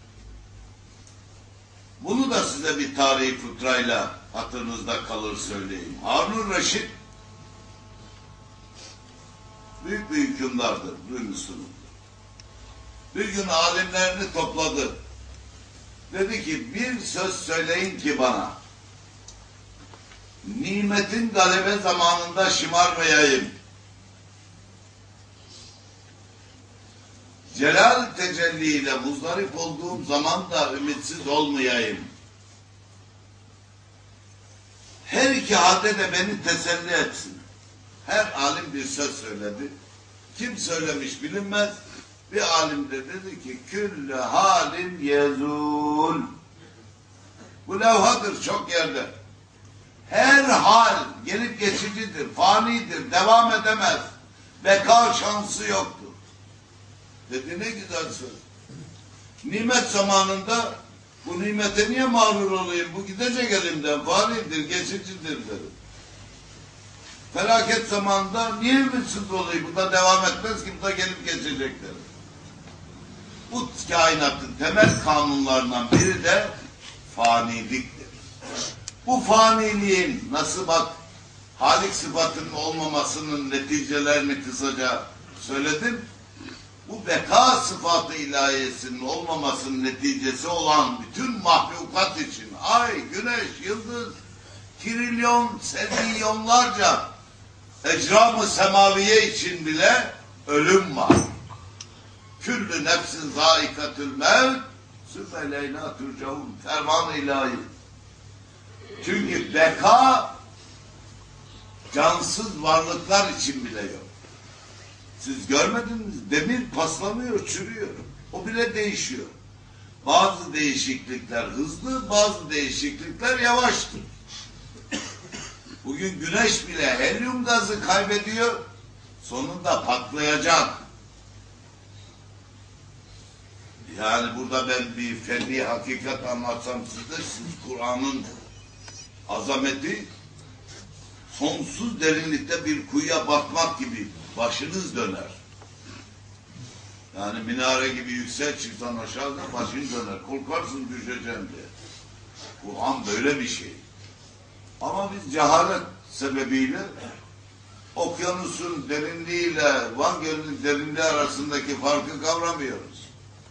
Bunu da size bir tarihi fıkrayla hatırınızda kalır söyleyeyim. Harun Reşit büyük bir hükümdardır, duymuşsunuz. Bir gün alimlerini topladı. Dedi ki bir söz söyleyin ki bana, nimetin galebe zamanında şımarmayayım. Celal tecelliyle muzdarip olduğum zaman da ümitsiz olmayayım. Her iki halde de beni teselli etsin. Her alim bir söz söyledi. Kim söylemiş bilinmez. Bir alim de dedi ki küllü halin yezul. Bu levhadır çok yerde. Her hal gelip geçicidir, fanidir, devam edemez. Beka şansı yoktur. Dedi ne güzel söz. Nimet zamanında bu nimete niye mağrur olayım? Bu gidecek elimden, fanidir, geçicidir dedi. Felaket zamanında niye ümitsiz olayım? Bu da devam etmez ki, bu da gelip geçecek dedi. Bu kainatın temel kanunlarından biri de faniliktir. Bu faniliğin nasıl bak Halik sıfatının olmamasının neticelerini kısaca söyledim. Bu beka sıfatı ilahiyesinin olmamasının neticesi olan bütün mahlukat için ay, güneş, yıldız, trilyon, trilyonlarca ecram-ı semaviye için bile ölüm var. Küllü nefsin zâikatül mevt sümme leyla turcaun ferman ilahi. Çünkü beka cansız varlıklar için bile yok. Siz görmediniz, demir paslanıyor, çürüyor. O bile değişiyor. Bazı değişiklikler hızlı, bazı değişiklikler yavaştır. Bugün güneş bile helyum gazı kaybediyor, sonunda patlayacak. Yani burada ben bir fenli hakikat anlatsam size, siz Kur'an'ın azameti sonsuz derinlikte bir kuyuya batmak gibi başınız döner. Yani minare gibi yüksek çıksan aşağıda başın döner. Korkarsın düşeceğim diye. Kur'an böyle bir şey. Ama biz cehalet sebebiyle okyanusun derinliğiyle Van Gölü'nün derinliği arasındaki farkı kavramıyoruz.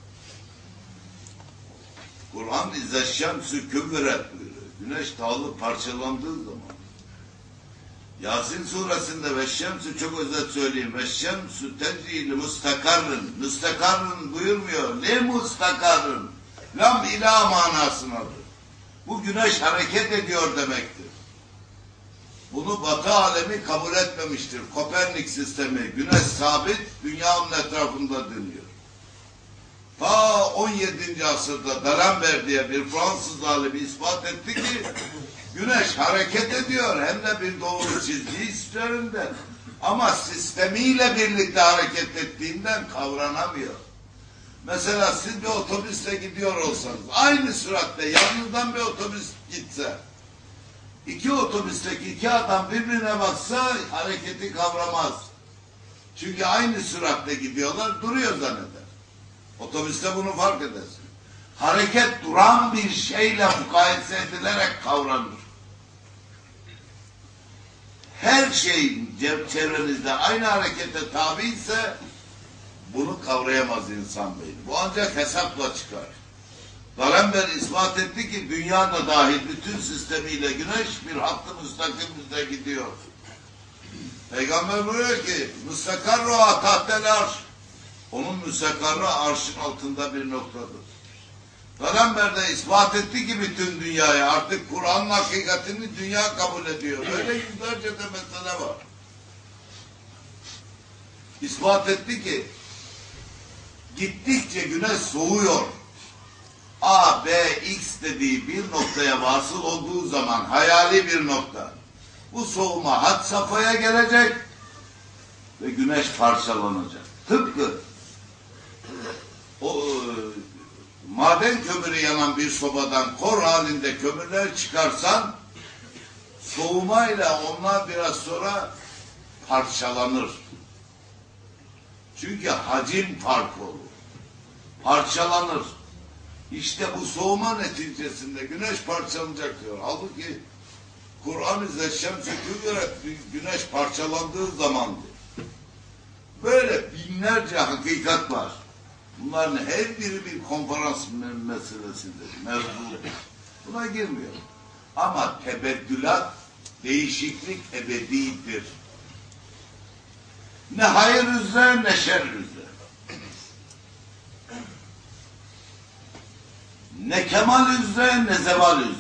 Kur'an izzeşşemsü kübret buyuruyor. Güneş dağılıp parçalandığı zaman Yasin suresinde ve şemsü çok özet söyleyeyim. Ve şemsü tecrili mustakarrın. Mustakarrın buyurmuyor. Ne mustakarrın? Lam ilah manasınadır. Bu güneş hareket ediyor demektir. Bunu Batı alemi kabul etmemiştir. Kopernik sistemi. Güneş sabit, dünyanın etrafında dönüyor. Ta 17. asırda D'Alembert diye bir Fransız alimi ispat etti ki güneş hareket ediyor, hem de bir doğru çizgi üzerinde. Ama sistemiyle birlikte hareket ettiğinden kavranamıyor. Mesela siz bir otobüste gidiyor olsanız, aynı süratte yanınızdan bir otobüs gitse, iki otobüsteki iki adam birbirine baksa hareketi kavramaz. Çünkü aynı süratte gidiyorlar, duruyor zanneder. Otobüste bunu fark edersin. Hareket duran bir şeyle mukayese edilerek kavranır. Her şey çevrenizde aynı harekete tabi ise bunu kavrayamaz insan beyni. Bu ancak hesapla çıkar. D'Alembert ispat etti ki dünya da dahil bütün sistemiyle güneş bir hattı müstakimde gidiyor. Peygamber buyuruyor ki müstakarru tahtel arş. Onun müstakarru arşın altında bir noktadır. D'Alembert de ispat etti ki bütün dünyaya artık Kur'an'ın hakikatini dünya kabul ediyor. Böyle yüzlerce de mesele var. İspat etti ki gittikçe güneş soğuyor. A, B, X dediği bir noktaya vasıl olduğu zaman hayali bir nokta. Bu soğuma had safhaya gelecek ve güneş parçalanacak. Tıpkı o maden kömürü yanan bir sobadan kor halinde kömürler çıkarsan soğumayla onlar biraz sonra parçalanır. Çünkü hacim farkı olur. Parçalanır. İşte bu soğuma neticesinde güneş parçalanacak diyor. Halbuki Kur'an-ı Zeşşemsü kübret güneş parçalandığı zamandır. Böyle binlerce hakikat var. Bunların her biri bir konferans meselesidir, mevzudur. Buna girmiyor. Ama tebeddülat, değişiklik ebedidir. Ne hayır üzere ne şer üzere. Ne kemal üzere ne zeval üzere.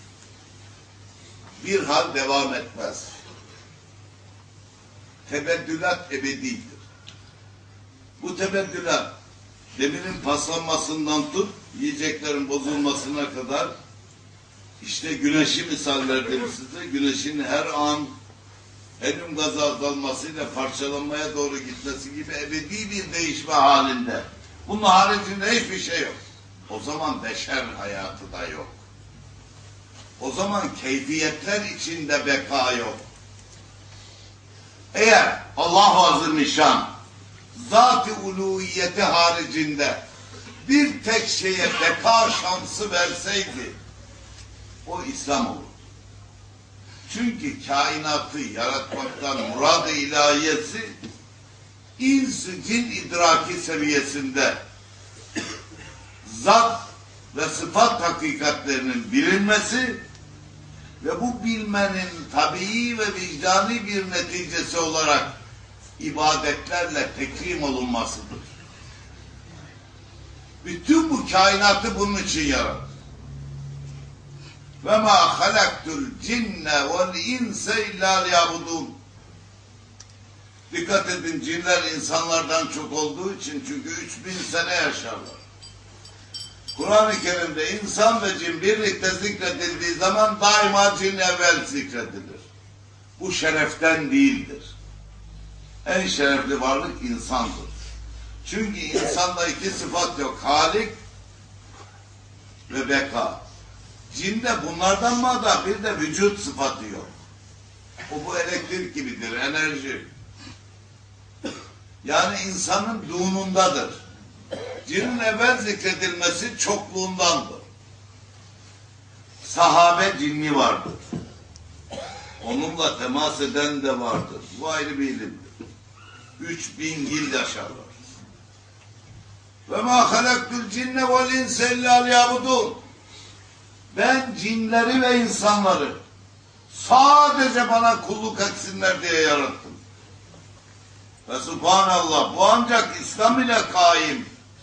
Bir hal devam etmez. Tebeddülat ebedidir. Bu tebeddülat demirin paslanmasından tut, yiyeceklerin bozulmasına kadar, işte güneşi misal verdim size, güneşin her an helyum gazı azalmasıyla parçalanmaya doğru gitmesi gibi ebedi bir değişme halinde. Bunun haricinde hiçbir şey yok. O zaman beşer hayatı da yok. O zaman keyfiyetler içinde beka yok. Eğer Allah-u Azimüşşan zat-ı uluhiyeti haricinde bir tek şeye beka şansı verseydi o İslam olur. Çünkü kainatı yaratmaktan murad-ı ilahiyesi ins-i cin idraki seviyesinde zat ve sıfat hakikatlerinin bilinmesi ve bu bilmenin tabii ve vicdani bir neticesi olarak ibadetlerle tekrim olunmasıdır. Bütün bu kainatı bunun için yarattı. Ve ma halaktul cinne vel inse illa liyabudun. Dikkat edin, cinler insanlardan çok olduğu için, çünkü 3000 sene yaşarlar. Kur'an-ı Kerim'de insan ve cin birlikte zikredildiği zaman daima cin evvel zikredilir. Bu şereften değildir. En şerefli varlık insandır. Çünkü insanda iki sıfat yok. Halik ve beka. Cinde bunlardan mı da bir de vücut sıfatı yok. O bu elektrik gibidir, enerji. Yani insanınduğumundadır. Cinin evvel zikredilmesi çokluğundandır. Sahabe cinni vardır. Onunla temas eden de vardır. Bu ayrı bir ilimdir. 3000 yıl yaşarlar. Ve ma halaktul cinne vel inse illa liyabudun. Ben cinleri ve insanları Sadece bana kulluk etsinler diye yarattım. Ve subhanallah, bu ancak İslam ile kaim.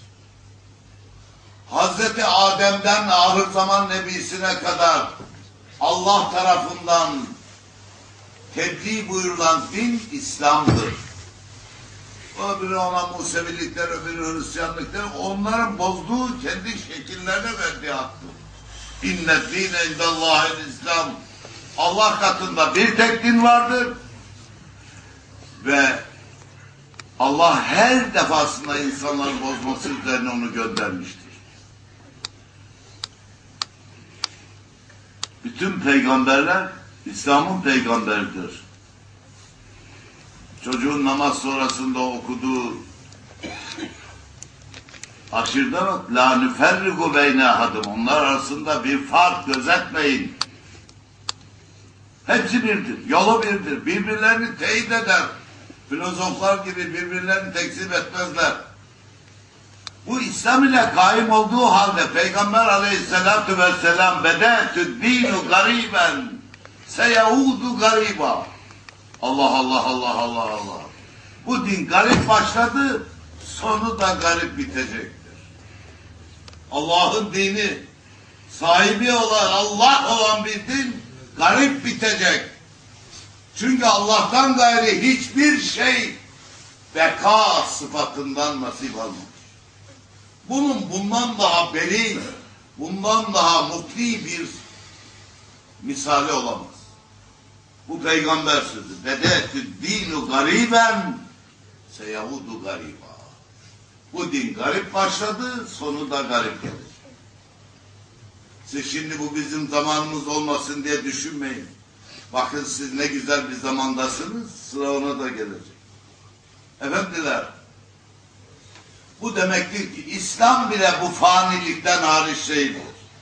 Hazreti Adem'den ahir zaman nebisine kadar Allah tarafından tebliğ buyurulan din İslam'dır. Öbürü ona Musevilikler, öbürü Hristiyanlıklar, onların bozduğu kendi şekillerine verdiği hattır. İnne dîne indallâhil İslam. Allah katında bir tek din vardır ve Allah her defasında insanların bozması üzerine onu göndermiştir. Bütün peygamberler İslam'ın peygamberidir. Çocuğun namaz sonrasında okuduğu aşırıda bak, la nüferrigu beyne ahadim, onlar arasında bir fark gözetmeyin. Hepsi birdir, yolu birdir, birbirlerini teyit eder. Filozoflar gibi birbirlerini tekzip etmezler. Bu İslam ile kaim olduğu halde Peygamber aleyhissalatu vesselam bedetü dinu gariben seyaudu gariba. Allah Allah Allah Allah Allah. Bu din garip başladı, sonu da garip bitecektir. Allah'ın dini, sahibi olan, Allah olan bir din garip bitecek. Çünkü Allah'tan gayri hiçbir şey beka sıfatından nasip almamış. Bundan daha beli, bundan daha mutlu bir misali olamaz. Bu peygamber sözü. Bedetü dinu gariben seyahudu gariba. Bu din garip başladı, sonu da garip gelecek. Siz şimdi bu bizim zamanımız olmasın diye düşünmeyin. Bakın siz ne güzel bir zamandasınız, sıra ona da gelecek. Efendiler, bu demektir ki İslam bile bu fanilikten hariç değildir.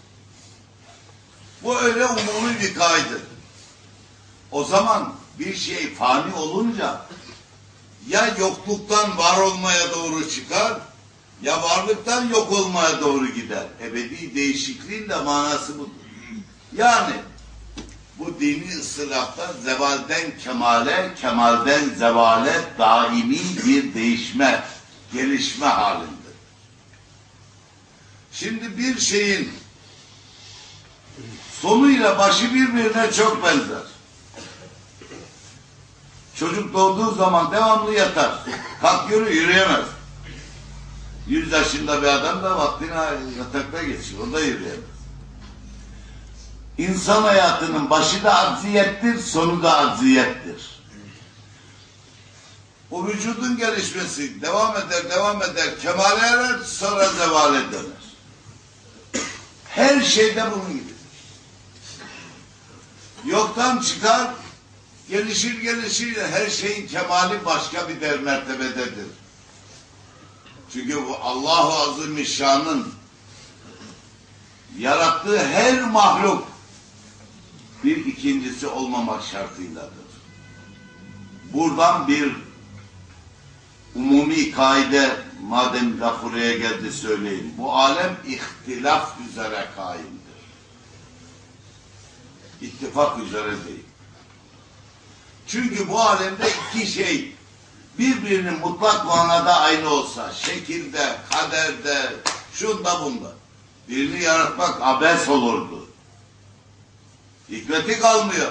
Bu öyle umumi bir kaydı. O zaman bir şey fani olunca ya yokluktan var olmaya doğru çıkar, ya varlıktan yok olmaya doğru gider. Ebedi değişikliğin de manası budur. Yani bu dini ıslahta zevalden kemale, kemalden zevale daimi bir değişme, gelişme halinde. Şimdi bir şeyin sonuyla başı birbirine çok benzer. Çocuk doğduğu zaman devamlı yatar. Kalk yürü, yürüyemez. 100 yaşında bir adam da vaktini yatakta geçiyor. O da yürüyemez. İnsan hayatının başı da acziyettir, sonu da acziyettir. O vücudun gelişmesi devam eder, kemale erer, sonra zevale döner. Her şeyde bunun gibidir. Yoktan çıkar, gelişir, her şeyin kemali başka bir mertebededir. Çünkü bu Allah-u Azimüşşan'ın yarattığı her mahluk bir ikincisi olmamak şartıyladır. Buradan bir umumi kaide, madem laf buraya geldi söyleyeyim. Bu alem ihtilaf üzere kaimdir. İttifak üzere değil. Çünkü bu alemde iki şey birbirinin mutlak manada aynı olsa, şekilde, kaderde, şunda bunda, birini yaratmak abes olurdu. Hikmeti kalmıyor.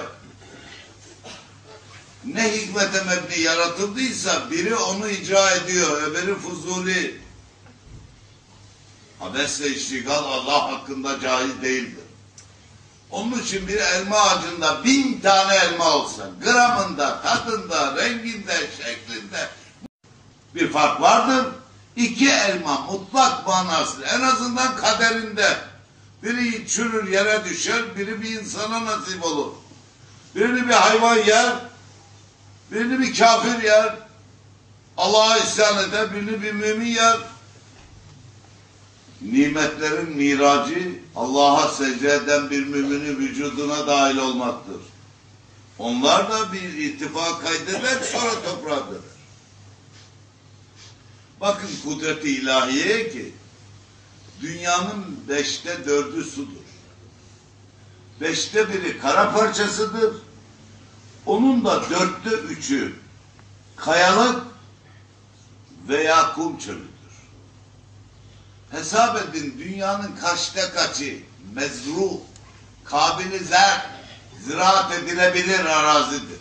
Ne hikmete mebni yaratıldıysa biri onu icra ediyor, öbürü fuzuli. Abesle iştigal Allah hakkında caiz değildir. Onun için bir elma ağacında 1000 tane elma olsa, gramında, tadında, renginde, şeklinde bir fark vardır. İki elma mutlak manasıyla, en azından kaderinde. Biri çürür yere düşer, biri bir insana nasip olur. Birini bir hayvan yer, birini bir kafir yer. Allah'a isyan eder, birini bir mümin yer. Nimetlerin miracı Allah'a secde eden bir müminin vücuduna dahil olmaktır. Onlar da bir ittifak kaydeder, sonra toprağa döner. Bakın kudret-i ilahiye ki dünyanın 5'te 4'ü sudur. 5'te 1'i kara parçasıdır, Onun da 3/4 kayalık veya kum çölüdür. Hesap edin, dünyanın kaçı mezruh, kabili ziraat edilebilir arazidir.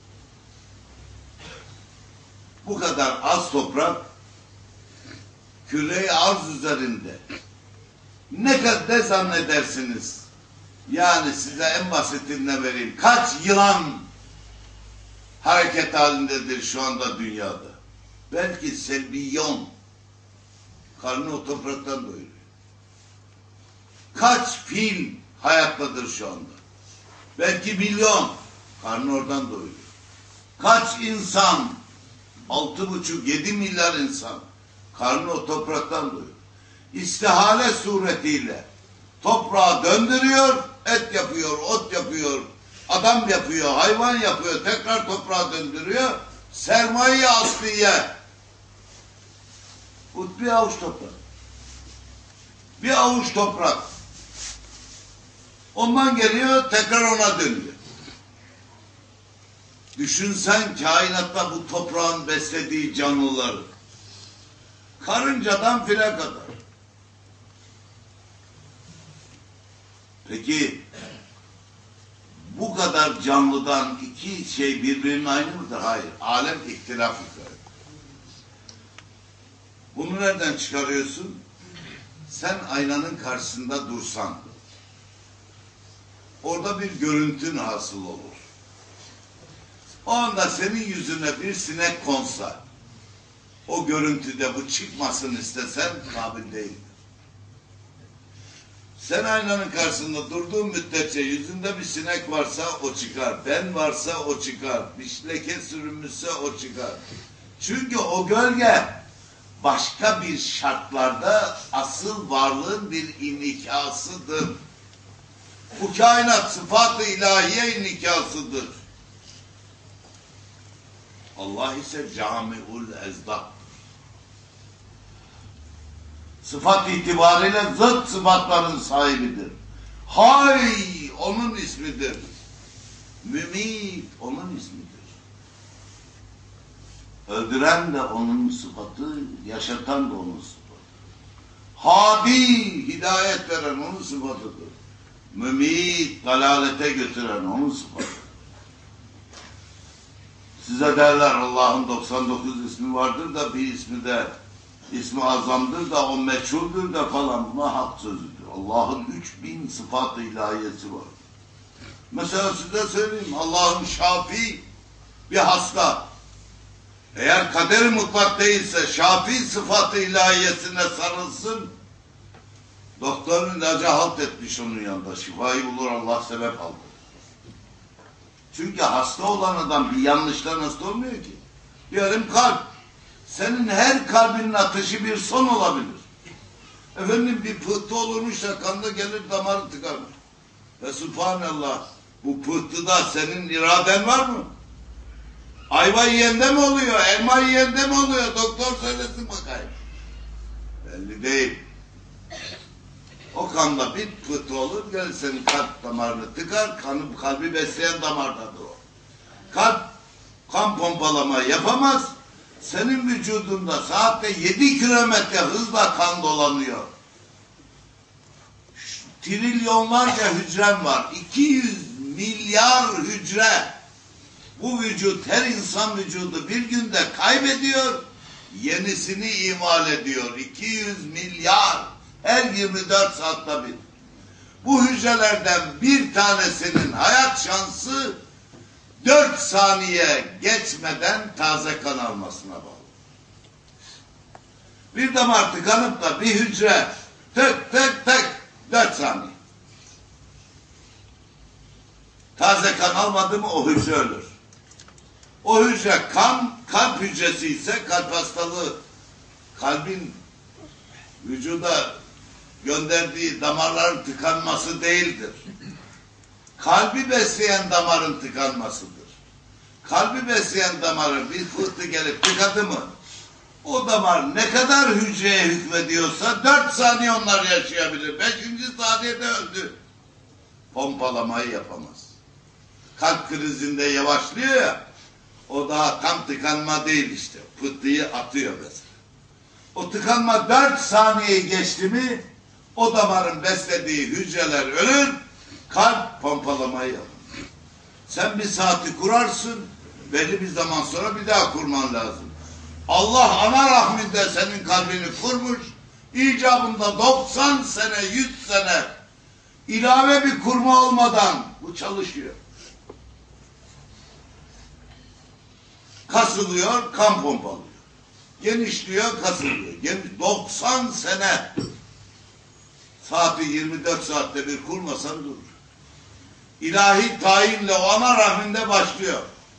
Bu kadar az toprak küre-i arz üzerinde ne kadar zannedersiniz? Yani size en basitinden vereyim. Kaç yılan hareket halindedir şu anda dünyada? Belki selbiyyon karnı o topraktan doyuruyor. Kaç fil hayattadır şu anda? Belki milyon karnı oradan doyuruyor. Kaç insan? 6,5-7 milyar insan karnı o topraktan doyuruyor. İstihale suretiyle toprağı döndürüyor, et yapıyor, ot yapıyor, adam yapıyor, hayvan yapıyor, tekrar toprağı döndürüyor, sermaye asliye. Bir avuç toprak. Bir avuç toprak. Ondan geliyor, tekrar ona dönüyor. Düşünsen kainatta bu toprağın beslediği canlıları. Karıncadan file kadar. Peki bu kadar canlıdan iki şey birbirinin aynı mıdır? Hayır. Alem ihtilaf üzere. Bunu nereden çıkarıyorsun? Sen aynanın karşısında dursan, orada bir görüntün hasıl olur. O anda senin yüzüne bir sinek konsa, o görüntüde bu çıkmasın istesen kabil değildir. Sen aynanın karşısında durduğun müddetçe yüzünde bir sinek varsa o çıkar. Ben varsa o çıkar. Bir leke sürünmüşse o çıkar. Çünkü o gölge başka bir şartlarda asıl varlığın bir inikasıdır. Bu kainat sıfat-ı ilahiye inikasıdır. Allah ise cami'ul ezdaktır. Sıfat itibariyle zıt sıfatların sahibidir. Hay onun ismidir. Mümit onun ismidir. Öldüren de onun sıfatı, yaşatan da onun sıfatı. Hadi, hidayet veren onun sıfatıdır. Mümit, dalalete götüren onun sıfatı. Size derler Allah'ın 99 ismi vardır da bir ismi de ismi azamdır da o meçhuldür da falan, buna hak sözüdür. Allah'ın 3000 sıfat-ı ilahiyesi var. Mesela size söyleyeyim, Allah'ın şafi bir hasta. Eğer kader-i mutlak değilse şafi sıfat-ı ilahiyesine sarılsın, doktorun ilacı halt etmiş onun yanında. Şifayı bulur, Allah sebep aldı. Çünkü hasta olan adam bir yanlıştan hasta olmuyor ki. Diyelim kalp. Senin her kalbinin atışı bir son olabilir. Efendim bir pıhtı olurmuş da kanda gelir damarı tıkarmış. Ve subhanallah, bu pıhtıda senin iraden var mı? Ayva yiyende mi oluyor? Elma yiyende mi oluyor? Doktor söylesin bakayım. Belli değil. O kanda bir pıhtı olur, gelir senin kalp damarını tıkar, kalbi besleyen damardadır o. Kalp kan pompalama yapamaz. Senin vücudunda saatte 7 kilometre hızla kan dolanıyor. Trilyonlarca hücren var. 200 milyar hücre. Bu vücut, her insan vücudu bir günde kaybediyor, yenisini imal ediyor. 200 milyar. Her 24 saatte bir. Bu hücrelerden bir tanesinin hayat şansı 4 saniye geçmeden taze kan almasına bağlı. Bir damar tıkanıp da bir hücre tık tık tık 4 saniye. Taze kan almadı mı o hücre ölür. O hücre kalp hücresi ise kalp hastalığı, kalbin vücuda gönderdiği damarların tıkanması değildir. Kalbi besleyen damarın tıkanmasıdır. Kalbi besleyen damarı bir fıhtı gelip tıkadı mı, o damar ne kadar hücreye hükmediyorsa 4 saniye onlar yaşayabilir. 5. saniyede öldü. Pompalamayı yapamaz. kalp krizinde yavaşlıyor ya, o daha tam tıkanma değil işte. Pıhtıyı atıyor mesela. O tıkanma 4 saniyeyi geçti mi o damarın beslediği hücreler ölür, kalp pompalamayı yapar. Sen bir saati kurarsın, belli bir zaman sonra bir daha kurman lazım. Allah ana rahminde senin kalbini kurmuş, icabında 90 sene, 100 sene ilave bir kurma olmadan bu çalışıyor. Kasılıyor, kan pompalıyor. Genişliyor, kasılıyor. 90 sene. Saati 24 saatte bir kurmasan durur. İlahi tayinle o ana rahminde başlıyor.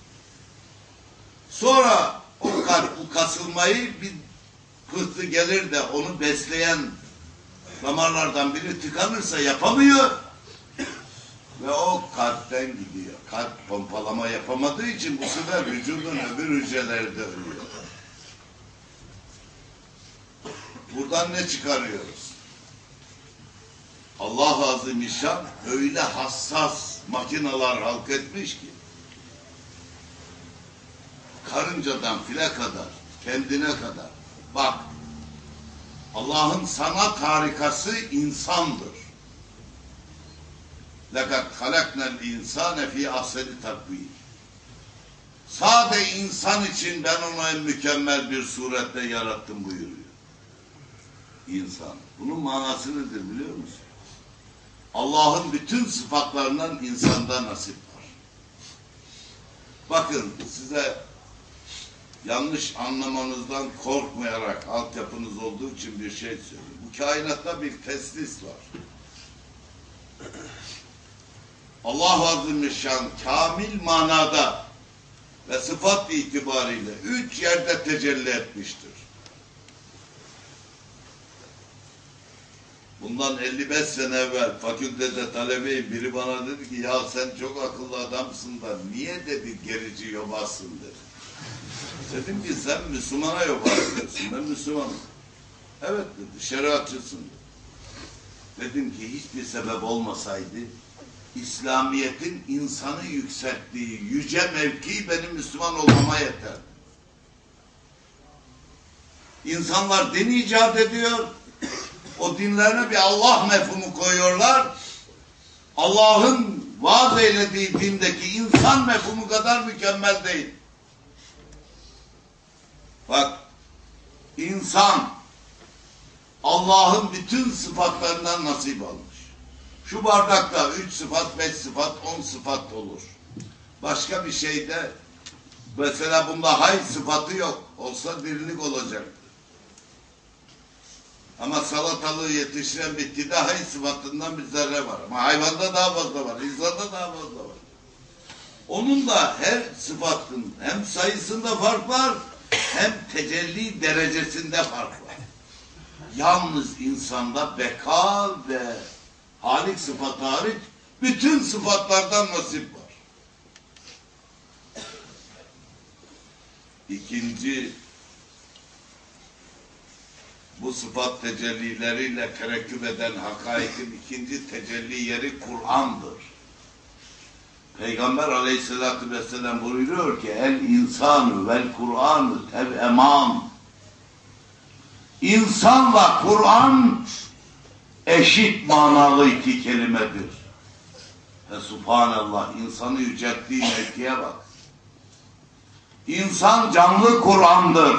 Sonra o kalp, bu kasılmayı bir pıhtı gelir de onu besleyen damarlardan biri tıkanırsa yapamıyor. Ve o kalpten gidiyor. Kalp pompalama yapamadığı için bu sefer vücudun öbür hücreleri de ölüyor. Buradan ne çıkarıyoruz? Allah Azimüşşan öyle hassas makineler halk etmiş ki karıncadan file kadar, kendine kadar. Bak, Allah'ın sanat harikası insandır. لَقَدْ خَلَقْنَا الْاِنْسَانَ ف۪ي اَحْسَنِ تَقْو۪يمٍ. Sade insan için ben onu en mükemmel bir surette yarattım buyuruyor. İnsan. Bunun manası nedir biliyor musun? Allah'ın bütün sıfatlarından insanda nasip var. Bakın size yanlış anlamanızdan korkmayarak altyapınız olduğu için bir şey söyleyeyim. Bu kainatta bir teslis var. Allah Azimüşşan kamil manada ve sıfat itibariyle 3 yerde tecelli etmiştir. Bundan 55 sene evvel fakültede talebeyim, biri bana dedi ki ya sen çok akıllı adamsın da niye dedi gerici yobazsın dedi. Dedim ki sen Müslümana yobaz diyorsun, ben Müslümanım. Evet dedi, şeriatçısın dedi. Dedim ki hiçbir sebep olmasaydı İslamiyet'in insanı yükselttiği yüce mevki benim Müslüman olmama yeter. İnsanlar din icat ediyor, o dinlerine bir Allah mefhumu koyuyorlar. Allah'ın vaaz eylediği dindeki insan mefhumu kadar mükemmel değil. Bak, insan Allah'ın bütün sıfatlarından nasip almış. Şu bardakta 3 sıfat, 5 sıfat, 10 sıfat olur. Başka bir şeyde mesela bunda hay sıfatı yok. Olsa dirilik olacaktı. Ama salatalığı yetiştiren bitkide hay sıfatından bir zerre var. Ama hayvanda daha fazla var, insanda daha fazla var. Onun da her sıfatın hem sayısında fark var, hem tecelli derecesinde fark var. Yalnız insanda beka ve halik sıfatı hariç bütün sıfatlardan nasip var. İkinci, bu sıfat tecellileriyle terekküp eden hakaikin ikinci tecelli yeri Kur'an'dır. Peygamber aleyhissalatü vesselam buyuruyor ki el insanu vel Kur'anu tev'eman. İnsanla Kur'an eşit manalı iki kelimedir. Ve subhanallah, insanı yücelttiği mevkiye bak. İnsan canlı Kur'an'dır.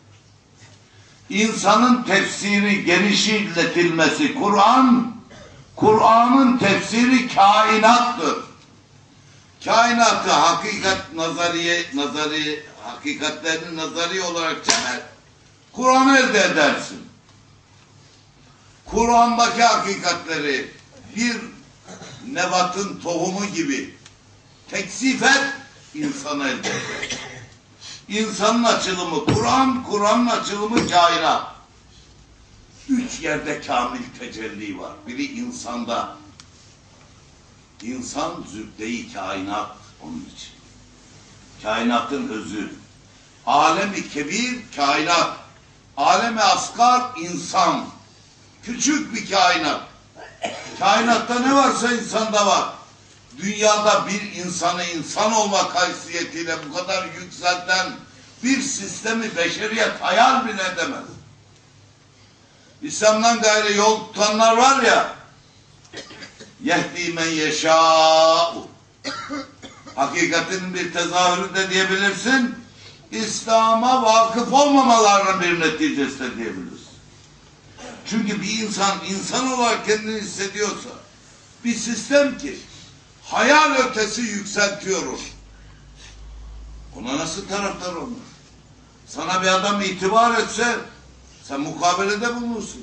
İnsanın tefsiri, genişletilmesi Kur'an, Kur'an'ın tefsiri kainattır. Kainatı hakikat hakikatlerini nazari olarak çeker, Kur'an elde edersin. Kur'an'daki hakikatleri bir nebatın tohumu gibi teksif et, insanı elde eder. İnsanın açılımı Kur'an, Kur'an'ın açılımı kainat. 3 yerde kamil tecelli var. Biri insanda. İnsan zübde-i kainat onun için. Kainatın özü. Alem-i kebir kainat. Alem-i asgar insan. Küçük bir kainat. Kainatta ne varsa insanda var. dünyada bir insanı insan olmak haysiyetiyle bu kadar yükselten bir sistemi beşeriyet hayal bile edemez. İslam'dan gayrı yol tutanlar var ya, yehdi men yeşâ'u, hakikatinin bir tezahürü de diyebilirsin, İslam'a vakıf olmamalarının bir neticesi de diyebilirsin. Çünkü bir insan olarak kendini hissediyorsa, bir sistem ki hayal ötesi yükseltiyor onu. Ona nasıl taraftar olmaz? Sana bir adam itibar etse, sen mukabelede bulunursun.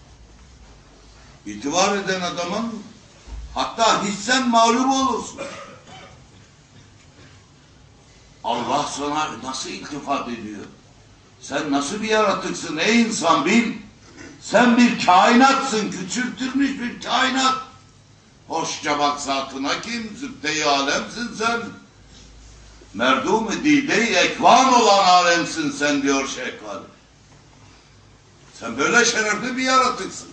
İtibar eden adamın hatta hissen mağlup olursun. Allah sana nasıl iltifat ediyor? Sen nasıl bir yaratıksın ey insan bil. Sen bir kainatsın, küçültülmüş bir kainat. Hoşça bak zatına kim? Zübde-i alemsin sen. Merdum-i dide-i ekvan olan alemsin sen diyor Şeyh Galip. Sen böyle şerefli bir yaratıksın.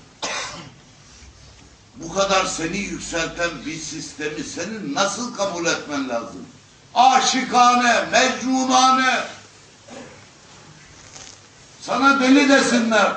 Bu kadar seni yükselten bir sistemi senin nasıl kabul etmen lazım? Aşikane, mecnunane. Sana deli desinler.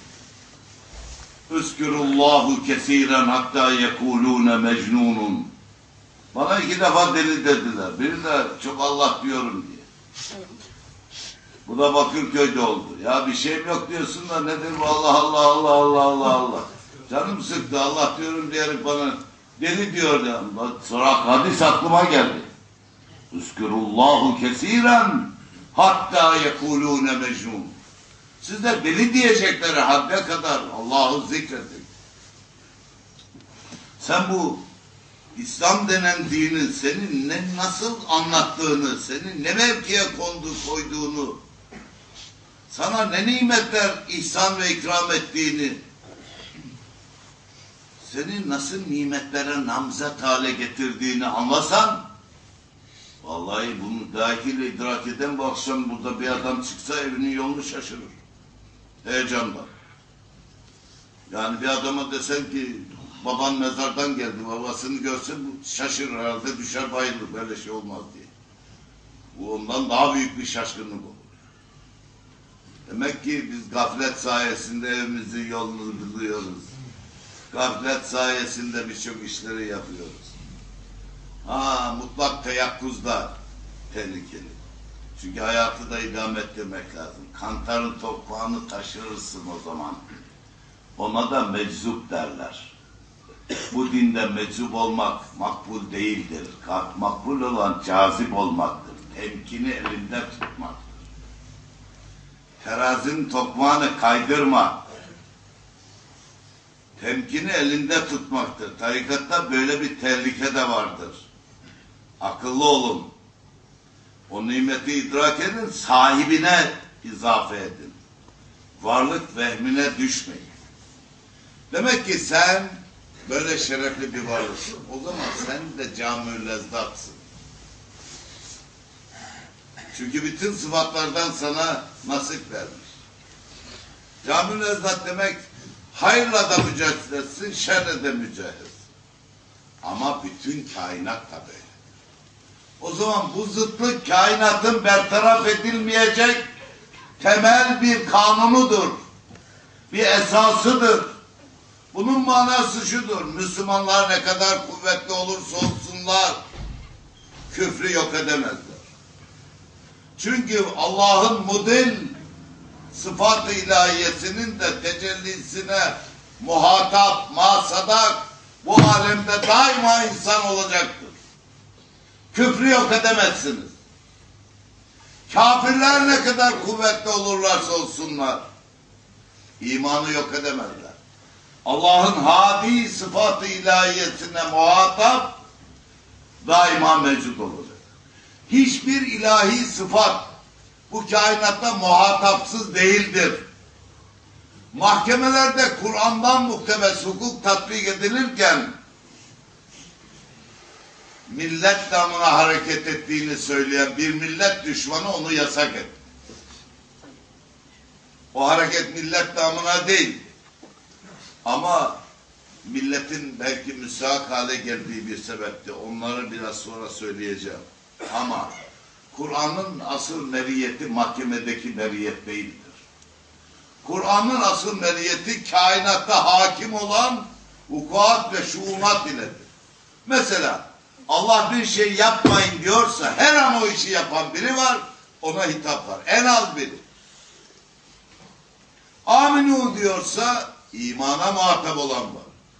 Üskürullahu kesiren hatta yekulune mecnunun. Bana 2 defa deli dediler. Biri de çok Allah diyorum diye. Bu da Bakırköy'de oldu. Ya bir şeyim yok diyorsun da nedir bu Allah Allah Allah Allah Allah Allah. Canım sıktı Allah diyorum diyerek bana deli diyor ya. Sonra hadis aklıma geldi. Üskürullahu kesiren hatta yekulune mecnun. Siz de deli diyecekleri hadde kadar Allah'ı zikredin. Sen bu İslam denen dinin senin nasıl anlattığını, senin ne mevkiye koyduğunu, sana ne nimetler ihsan ve ikram ettiğini, senin nasıl nimetlere namzet hale getirdiğini anlasan, vallahi bunu dahiyle idrak eden bu akşam burada bir adam çıksa evinin yolunu şaşırır. Heyecandan. Yani bir adama desen ki baban mezardan geldi, babasını görse şaşırır herhalde, düşer bayılır, böyle şey olmaz diye. Bu ondan daha büyük bir şaşkınlık olur. Demek ki biz gaflet sayesinde evimizin yolunu buluyoruz. Gaflet sayesinde birçok işleri yapıyoruz. Mutlak teyakkuzda tehlikeli. Çünkü hayatı da idame ettirmek lazım. Kantarın toprağını taşırırsın o zaman. Ona da meczup derler. Bu dinde meczup olmak makbul değildir. Makbul olan cazip olmaktır. Temkini elinde tutmaktır. Terazinin tokmağını kaydırma. Temkini elinde tutmaktır. Tarikatta böyle bir tehlike de vardır. Akıllı olun. O nimeti idrak edin, sahibine izafe edin. Varlık vehmine düşmeyin. Demek ki sen böyle şerefli bir varlıksın. O zaman sen de cami-ül lezzatsın. Çünkü bütün sıfatlardan sana nasip vermiş. Cami-ül lezzat demek hayırla da mücahitsin, şerle de mücahit. Ama bütün kainat da böyle. O zaman bu zıtlık kainatın bertaraf edilmeyecek temel bir kanunudur. Bir esasıdır. Bunun manası şudur. Müslümanlar ne kadar kuvvetli olursa olsunlar küfrü yok edemezler. Çünkü Allah'ın mudil sıfat-ı ilahiyesinin de tecellisine muhatap, masadak bu alemde daima insan olacaktır. Küfrü yok edemezsiniz. Kafirler ne kadar kuvvetli olurlarsa olsunlar imanı yok edemezler. Allah'ın hadi sıfat-ı ilahiyesine muhatap daima mevcut olacak. Hiçbir ilahi sıfat bu kainatta muhatapsız değildir. Mahkemelerde Kur'an'dan muktebes hukuk tatbik edilirken millet namına hareket ettiğini söyleyen bir millet düşmanı onu yasak etti. O hareket millet namına değil. Ama milletin belki müsait hale geldiği bir sebepti. Onları biraz sonra söyleyeceğim. Ama Kur'an'ın asıl meriyeti mahkemedeki meriyet değildir. Kur'an'ın asıl meriyeti kainatta hakim olan vukuat ve şuunat iledir. Mesela Allah bir şey yapmayın diyorsa her an o işi yapan biri var, ona hitap var. En az biri. Aminu diyorsa imana muhatap olan var.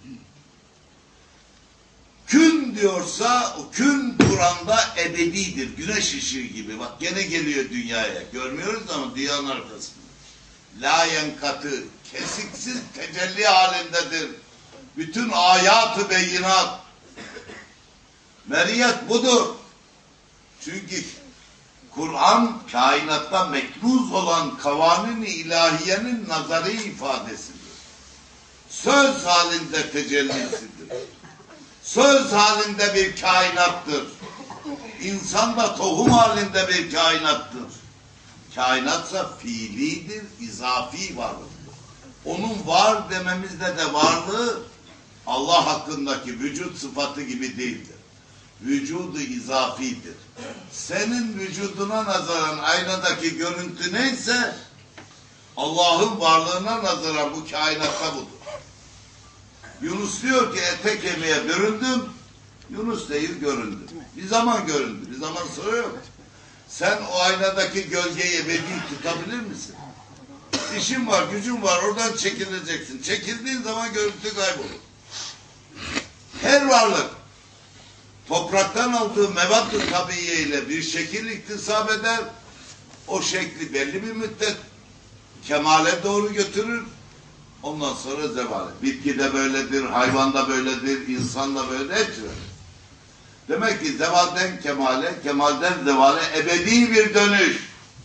Kün diyorsa o kün Kur'an'da ebedidir. Güneş ışığı gibi. Bak gene geliyor dünyaya. Görmüyoruz ama dünyanın arkasında. La yenkatı, kesiksiz tecelli halindedir. Bütün ayat-ı beyinat. Meriyet budur. Çünkü Kur'an kainatta meknuz olan kavanin-i ilahiyenin nazari ifadesidir. Söz halinde tecellisidir. Söz halinde bir kainattır. İnsan da tohum halinde bir kainattır. Kainatsa fiilidir, izafi varlıktır. Onun var dememizde de varlığı Allah hakkındaki vücut sıfatı gibi değildir. Vücudu izafidir. Senin vücuduna nazaran aynadaki görüntü neyse Allah'ın varlığına nazaran bu kainatta budur. Yunus diyor ki ete kemiğe büründüm. Yunus değil göründüm. Bir zaman göründü. Bir zaman sonra yok. Sen o aynadaki gölgeyi ebedi tutabilir misin? İşin var, gücün var. Oradan çekileceksin. Çekildiğin zaman görüntü kaybolur. Her varlık topraktan aldığı mevat-ı tabiiye ile bir şekil iktisap eder. O şekli belli bir müddet kemale doğru götürür. Ondan sonra zeval. Bitki de böyledir, hayvan da böyledir, insan da böyledir. Hepsi böyle. Demek ki zevalden kemale, kemalden zevale ebedi bir dönüş.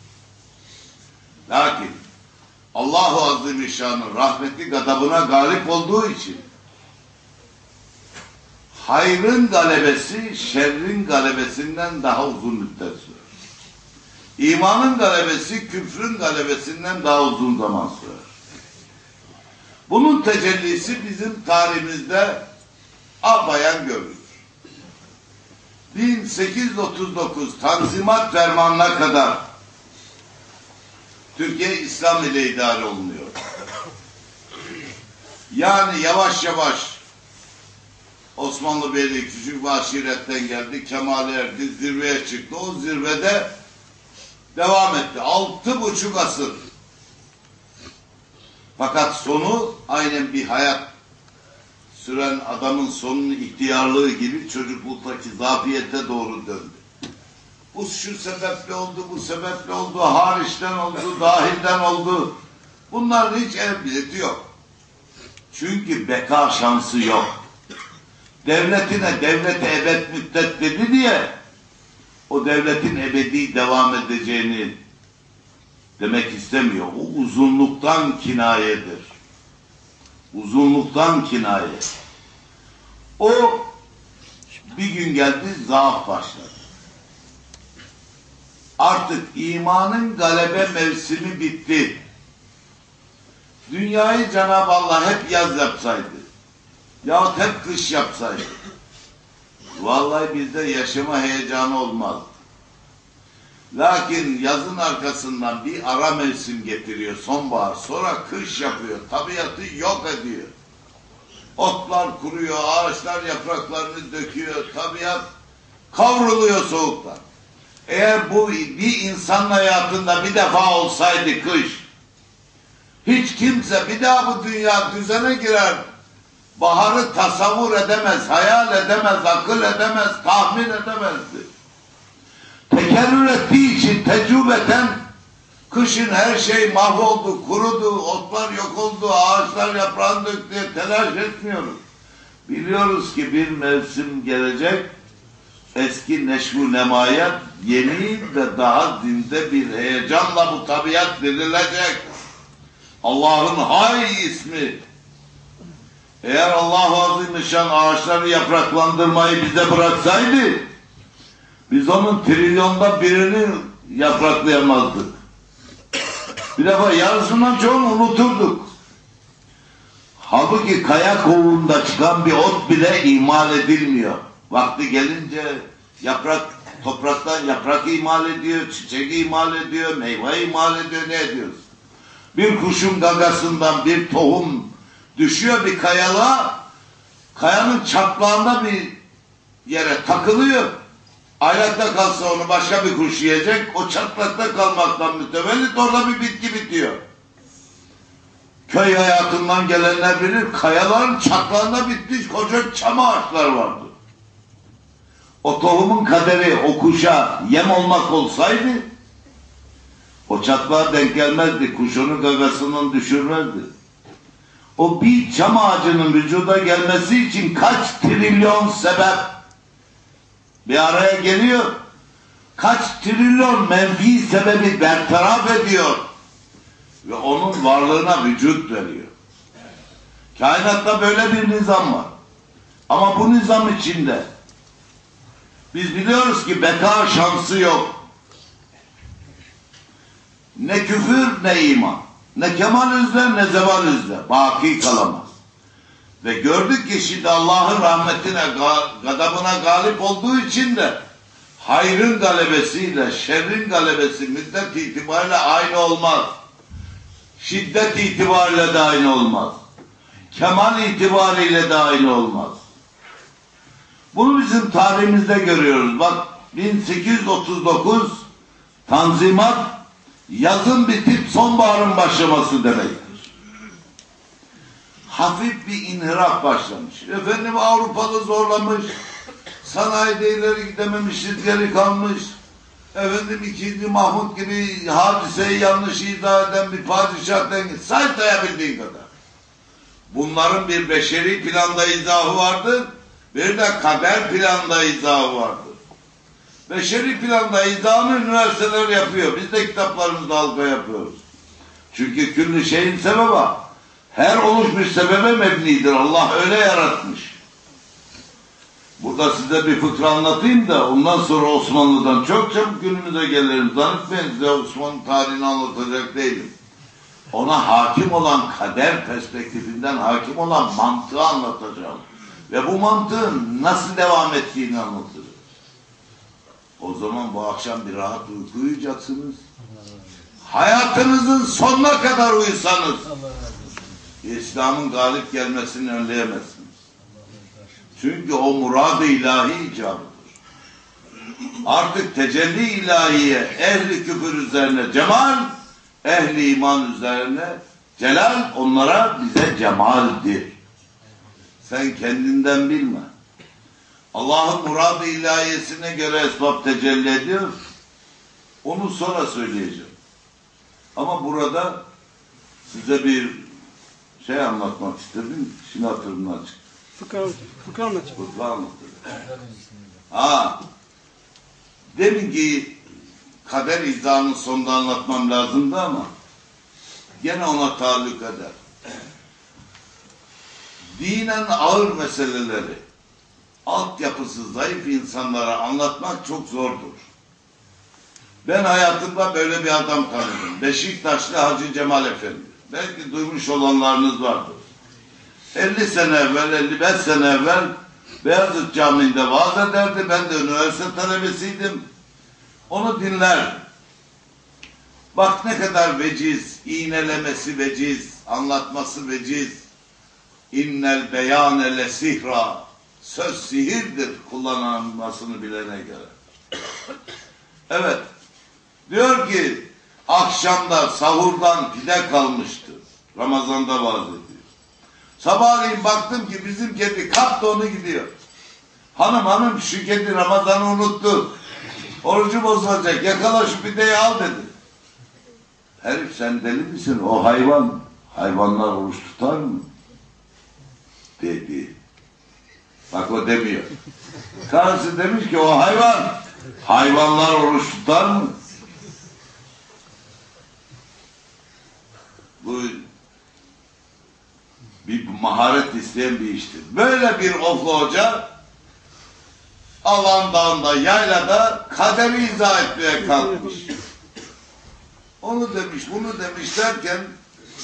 Lakin Allah-u Azimüşşan'ın rahmeti gadabına galip olduğu için hayrın galebesi şerrin galebesinden daha uzun müddet sürer. İmanın galebesi küfrün galebesinden daha uzun zaman sürer. Bunun tecellisi bizim tarihimizde apayan görülür. 1839 Tanzimat Fermanı'na kadar Türkiye İslam ile idare olunuyor. Yani yavaş yavaş Osmanlı Beyliği küçük bir aşiretten geldi, kemale erdi, zirveye çıktı. O zirvede devam etti. 6,5 asır. Fakat sonu aynen bir hayat süren adamın sonunun ihtiyarlığı gibi çocukluktaki zafiyete doğru döndü. Bu şu sebeple oldu, bu sebeple oldu, hariçten oldu, dahilden oldu. Bunların hiç emniyeti yok. Çünkü beka şansı yok. Devletine devlete ebed müddet dedi diye o devletin ebedi devam edeceğini demek istemiyor. O uzunluktan kinayedir. Uzunluktan kinaye. O bir gün geldi, zaaf başladı. Artık imanın galebe mevsimi bitti. Dünyayı Cenab-ı Allah hep yaz yapsaydı yahut hep kış yapsaydı vallahi bizde yaşama heyecanı olmazdı. Lakin yazın arkasından bir ara mevsim getiriyor, sonbahar, sonra kış yapıyor, tabiatı yok ediyor. Otlar kuruyor, ağaçlar yapraklarını döküyor, tabiat kavruluyor soğuktan. Eğer bu bir insan hayatında bir defa olsaydı kış, hiç kimse bir daha bu dünya düzene girer, baharı tasavvur edemez, hayal edemez, akıl edemez, tahmin edemezdi. Tekerrür ettiği için tecrübeten kışın her şey mahvoldu, kurudu, otlar yok oldu, ağaçlar yaprağını döktü diye telaş etmiyoruz. Biliyoruz ki bir mevsim gelecek, eski neşvu nemaya yeni ve daha zinde bir heyecanla bu tabiat dirilecek. Allah'ın hay ismi. Eğer Allah-u Azimüşşan ağaçları yapraklandırmayı bize bıraksaydı, biz onun trilyonda birini yapraklayamazdık. Bir defa yarısından çoğunu unuturduk. Halbuki kaya kovuğunda çıkan bir ot bile imal edilmiyor. Vakti gelince yaprak, topraktan yaprak imal ediyor, çiçek imal ediyor, meyve imal ediyor, ne ediyoruz? Bir kuşun gagasından bir tohum düşüyor bir kayalığa, kayanın çatlağında bir yere takılıyor. Aylakta kalsa onu başka bir kuş yiyecek, o çatlakta kalmaktan mütevellit orada bir bitki bitiyor. Köy hayatından gelenler bilir, kayaların çatlağında bitmiş koca çam ağaçları vardı. O tohumun kaderi o kuşa yem olmak olsaydı, o çatlağa denk gelmezdi, kuş onu gagasından düşürmezdi. O bir çam ağacının vücuda gelmesi için kaç trilyon sebep bir araya geliyor, kaç trilyon menfi sebebi bertaraf ediyor ve onun varlığına vücut veriyor. Kainatta böyle bir nizam var. Ama bu nizam içinde biz biliyoruz ki beka şansı yok. Ne küfür ne iman. Ne kemal üzere ne zeval üzere. Baki kalamaz. Ve gördük ki şimdi Allah'ın rahmetine, gadabına galip olduğu için de hayrın galebesiyle şerrin galebesi müddet itibariyle aynı olmaz. Şiddet itibariyle de aynı olmaz. Kemal itibariyle de aynı olmaz. Bunu bizim tarihimizde görüyoruz. Bak 1839 Tanzimat yazın bitip sonbaharın başlaması demektir. Hafif bir inhiraf başlamış. Efendim Avrupalı zorlamış. Sanayide ileri gidememişiz, geri kalmış. Efendim 2. Mahmut gibi hadiseyi yanlış izah eden bir padişahtan say sayabildiğin kadar. Bunların bir beşeri planda izahı vardır. Bir de kader planda izahı vardır. Beşeri planda izahını üniversiteler yapıyor. Biz de kitaplarımızda halka yapıyoruz. Çünkü küllü şeyin sebebi, her oluşmuş sebebe mebnidir. Allah öyle yaratmış. Burada size bir fıkra anlatayım da ondan sonra Osmanlı'dan çok çabuk günümüze gelirim. Zannetmeyin size Osmanlı tarihini anlatacak değilim. Ona hakim olan kader perspektifinden hakim olan mantığı anlatacağım. Ve bu mantığın nasıl devam ettiğini anlatırım. O zaman bu akşam bir rahat uyku uyuyacaksınız. Hayatınızın sonuna kadar uyusanız İslam'ın galip gelmesini önleyemezsiniz. Çünkü o murad-ı ilahi icabıdır. Artık tecelli ilahiye ehli küfür üzerine cemal, ehli iman üzerine celal, onlara bize cemaldir. Sen kendinden bilme. Allah'ın murad-ı ilahiyesine göre esbab tecelli ediyor. Onu sonra söyleyeceğim. Ama burada size bir şey anlatmak istedim. Şimdi hatırımdan çıktı. Fıkra anlatacağım. Fıkra anlatacağım. Demin ki kader izahının sonunda anlatmam lazımdı ama gene ona taalluk eder. Dinen ağır meseleleri altyapısı zayıf insanlara anlatmak çok zordur. Ben hayatımda böyle bir adam tanıdım. Beşiktaşlı Hacı Cemal Efendi. Belki duymuş olanlarınız vardır. 50 sene evvel, 55 sene evvel Beyazıt Camii'nde vaaz ederdi. Ben de üniversite talebesiydim. Onu dinler. Bak ne kadar veciz, iğnelemesi veciz, anlatması veciz. İnnel beyane le sihra. Söz sihirdir kullanılmasını bilene göre. Evet. Diyor ki akşamda sahurdan pide kalmıştı. Ramazan'da vaaz ediyor. Sabahleyin baktım ki bizim kedi kaptı onu gidiyor. Hanım şu kedi Ramazan'ı unuttu. Orucu bozulacak. Yakala şu pideyi al dedi. Herif sen deli misin? O hayvan. Hayvanlar oruç tutar mı? Dedi. Bak o demiyor. Karısı demiş ki o hayvan. Hayvanlar oruç tutar mı? Bu bir maharet isteyen bir iştir. Böyle bir oflu hoca Allah'ın dağında, yaylada kaderi izah etmeye kalkmış. Onu demiş, bunu demiş derken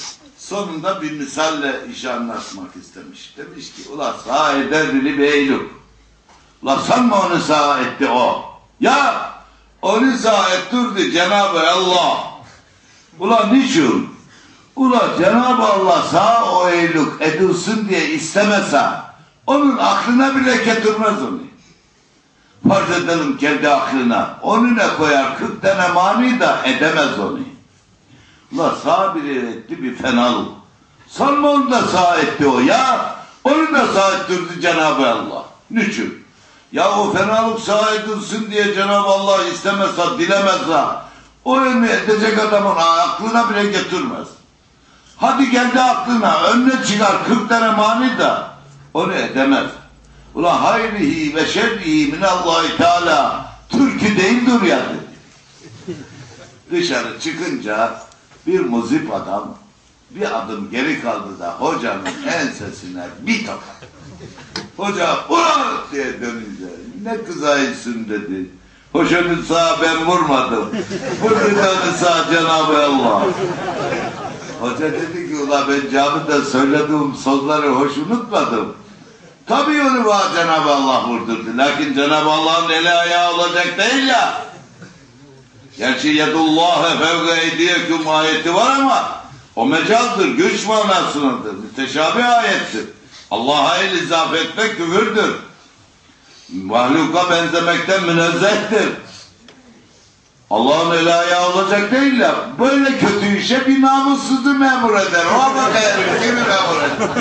Sonunda bir misalle işi anlatmak istemiş. Demiş ki, ula sağ eder bili beyluk. Ula sanma onu sağ etti o. Ya onu sağ ettirdi Cenab-ı Allah. Ula niçin? Ula Cenab-ı Allah sağ o eyluk edilsin diye istemese onun aklına bile getirmez onu. Farz edelim kendi aklına. Onu ne koyar? 40 tane mani da edemez onu. Ula sağ biri etti bir fenalık. Sanma onu da sağ etti o ya. Onu da sağ ettirdi Cenab-ı Allah. Niçin? Ya o fenalık sağ edilsin diye Cenab-ı Allah istemezse, dilemezse o önünü edecek adamın aklına bile getirmez. Hadi kendi aklına önüne çıkar 40 tane mani da onu edemez. Ulan hayrihi ve şerrihi minallahi teala Türk'ü değildir ya dedi. Dışarı çıkınca bir muzip adam bir adım geri kaldı da hocanın ensesine bir tokat. Hoca ulan diye dönünce ne kızaysın dedi. Hocanın sağa ben vurmadım. Vurduğunu sağa Cenab-ı Allah. Hoca dedi ki ula ben camide söylediğim sözleri hoş unutmadım. Tabii onu bana Cenab-ı Allah vurdurdu. Lakin Cenab-ı Allah'ın eli ayağı olacak değil ya. Gerçi yedullâhe fevge eydiyeküm ayeti var ama o mecazdır, güç manasındadır. Müteşabih ayettir. Allah'a el izafe etmek küfürdür. Mahluka benzemekten münezzehtir. Allah'ın eli ayağı olacak değil ya. Böyle kötü işe bir namussuzu memur eder. O bakayım kimi memur eder.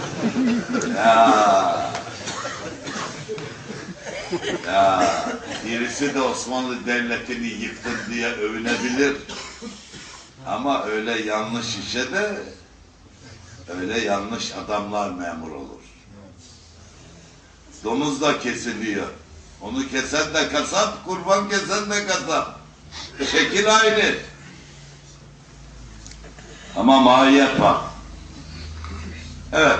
Ya birisi de Osmanlı Devleti'ni yıktın diye övünebilir. Ama öyle yanlış işe de öyle yanlış adamlar memur olur. Domuz da kesiliyor. Onu kesen de kasap, kurban kesen de kasap. Şekil aynı. Ama mahiyet var. Evet.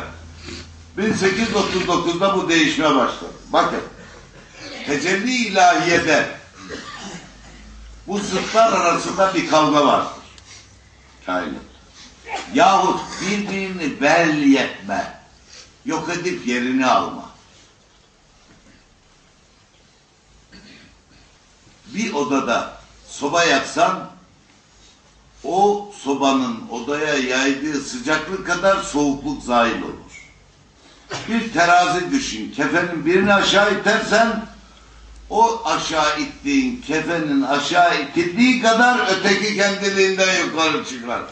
1839'da bu değişme başladı. Bakın. Tecelli ilahiyede bu zıtlar arasında bir kavga vardır. Kainat. Yahut birbirini belli etme, yok edip yerini alma. Bir odada soba yaksan, o sobanın odaya yaydığı sıcaklık kadar soğukluk zahil olur. Bir terazi düşün, kefenin birini aşağı itersen, o aşağı ittiğin kefenin aşağı itildiği kadar öteki kendiliğinden yukarı çıkar.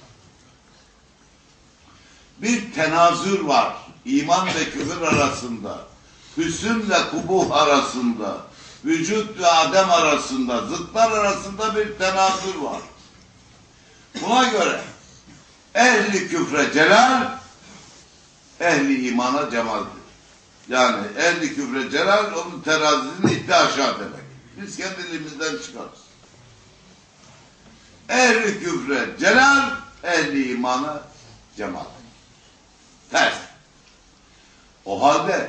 Bir tenazür var iman ve küfür arasında, hüsn ve kubuh arasında, vücut ve adem arasında, zıtlar arasında bir tenazür var. Buna göre ehli küfre celal, ehli imana cemaldir. Yani ehli küfre celal onun terazisini itti aşağı demek. Biz kendiliğimizden çıkarız. Ehli küfre celal, ehli imana cemal. Ters. O halde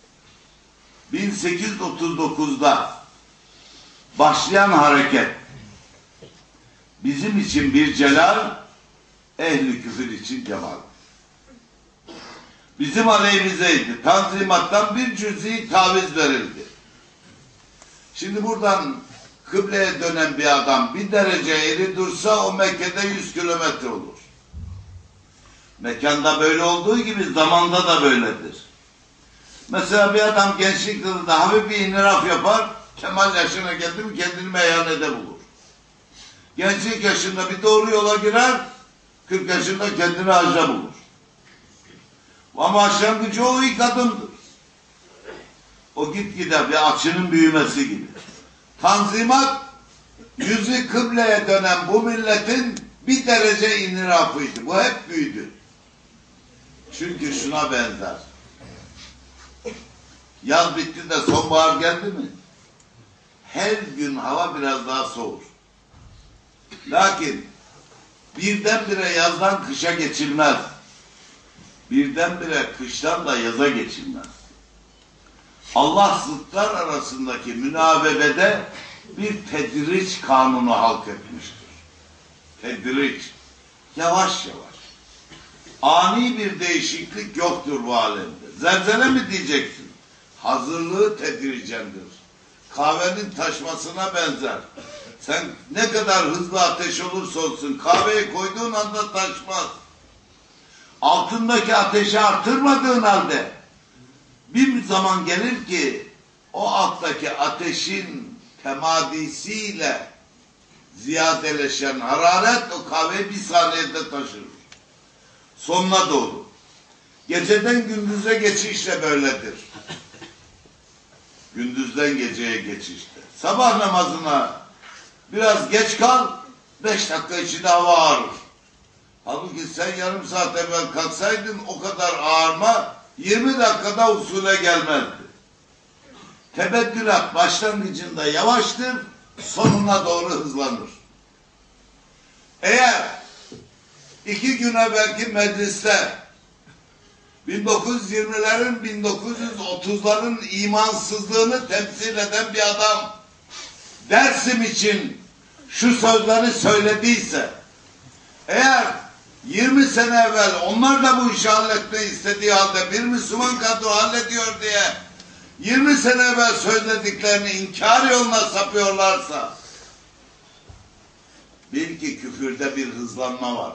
1839'da başlayan hareket bizim için bir celal, ehli küfür için cemal. Bizim aleyhimizeydi. Tanzimattan bir cüz'i taviz verildi. Şimdi buradan kıbleye dönen bir adam bir derece eğri dursa o Mekke'de 100 kilometre olur. Mekanda böyle olduğu gibi zamanda da böyledir. Mesela bir adam gençlik yılında hafif bir inhiraf yapar, kemal yaşına geldi mi kendini meyhanede bulur. Gençlik yaşında bir doğru yola girer, 40 yaşında kendini hacda bulur. Ama başlangıcı o ilk adımdır. O gitgide bir açının büyümesi gibi. Tanzimat, yüzü kıbleye dönen bu milletin bir derece inhirafıydı. Bu hep büyüdü. Çünkü şuna benzer. Yaz bitti de sonbahar geldi mi? Her gün hava biraz daha soğur. Lakin birdenbire yazdan kışa geçilmez. Birdenbire kıştan da yaza geçilmez. Allah zıtlar arasındaki münavebede bir tedriç kanunu halk etmiştir. Tedriç. Yavaş yavaş. Ani bir değişiklik yoktur bu alemde. Zelzele mi diyeceksin? Hazırlığı tedricendir. Kahvenin taşmasına benzer. Sen ne kadar hızlı ateş olursa olsun kahveyi koyduğun anda taşmaz. Altındaki ateşi artırmadığın halde bir zaman gelir ki o alttaki ateşin temadisiyle ziyadeleşen hararet o kahveyi bir saniyede taşır. Sonuna doğru. Geceden gündüze geçiş de böyledir. Gündüzden geceye geçişte. Sabah namazına biraz geç kal, 5 dakika içinde hava ağrır. Halbuki sen yarım saat evvel kalksaydın o kadar ağırma 20 dakikada usule gelmezdi. Tebeddülat başlangıcında yavaştır, sonuna doğru hızlanır. Eğer 2 gün evvelki mecliste 1920'lerin 1930'ların imansızlığını temsil eden bir adam Dersim için şu sözleri söylediyse, eğer 20 sene evvel onlar da bu işi halletmeyi istediği halde bir Müslüman kadro hallediyor diye 20 sene evvel söylediklerini inkar yoluna sapıyorlarsa bil ki küfürde bir hızlanma var.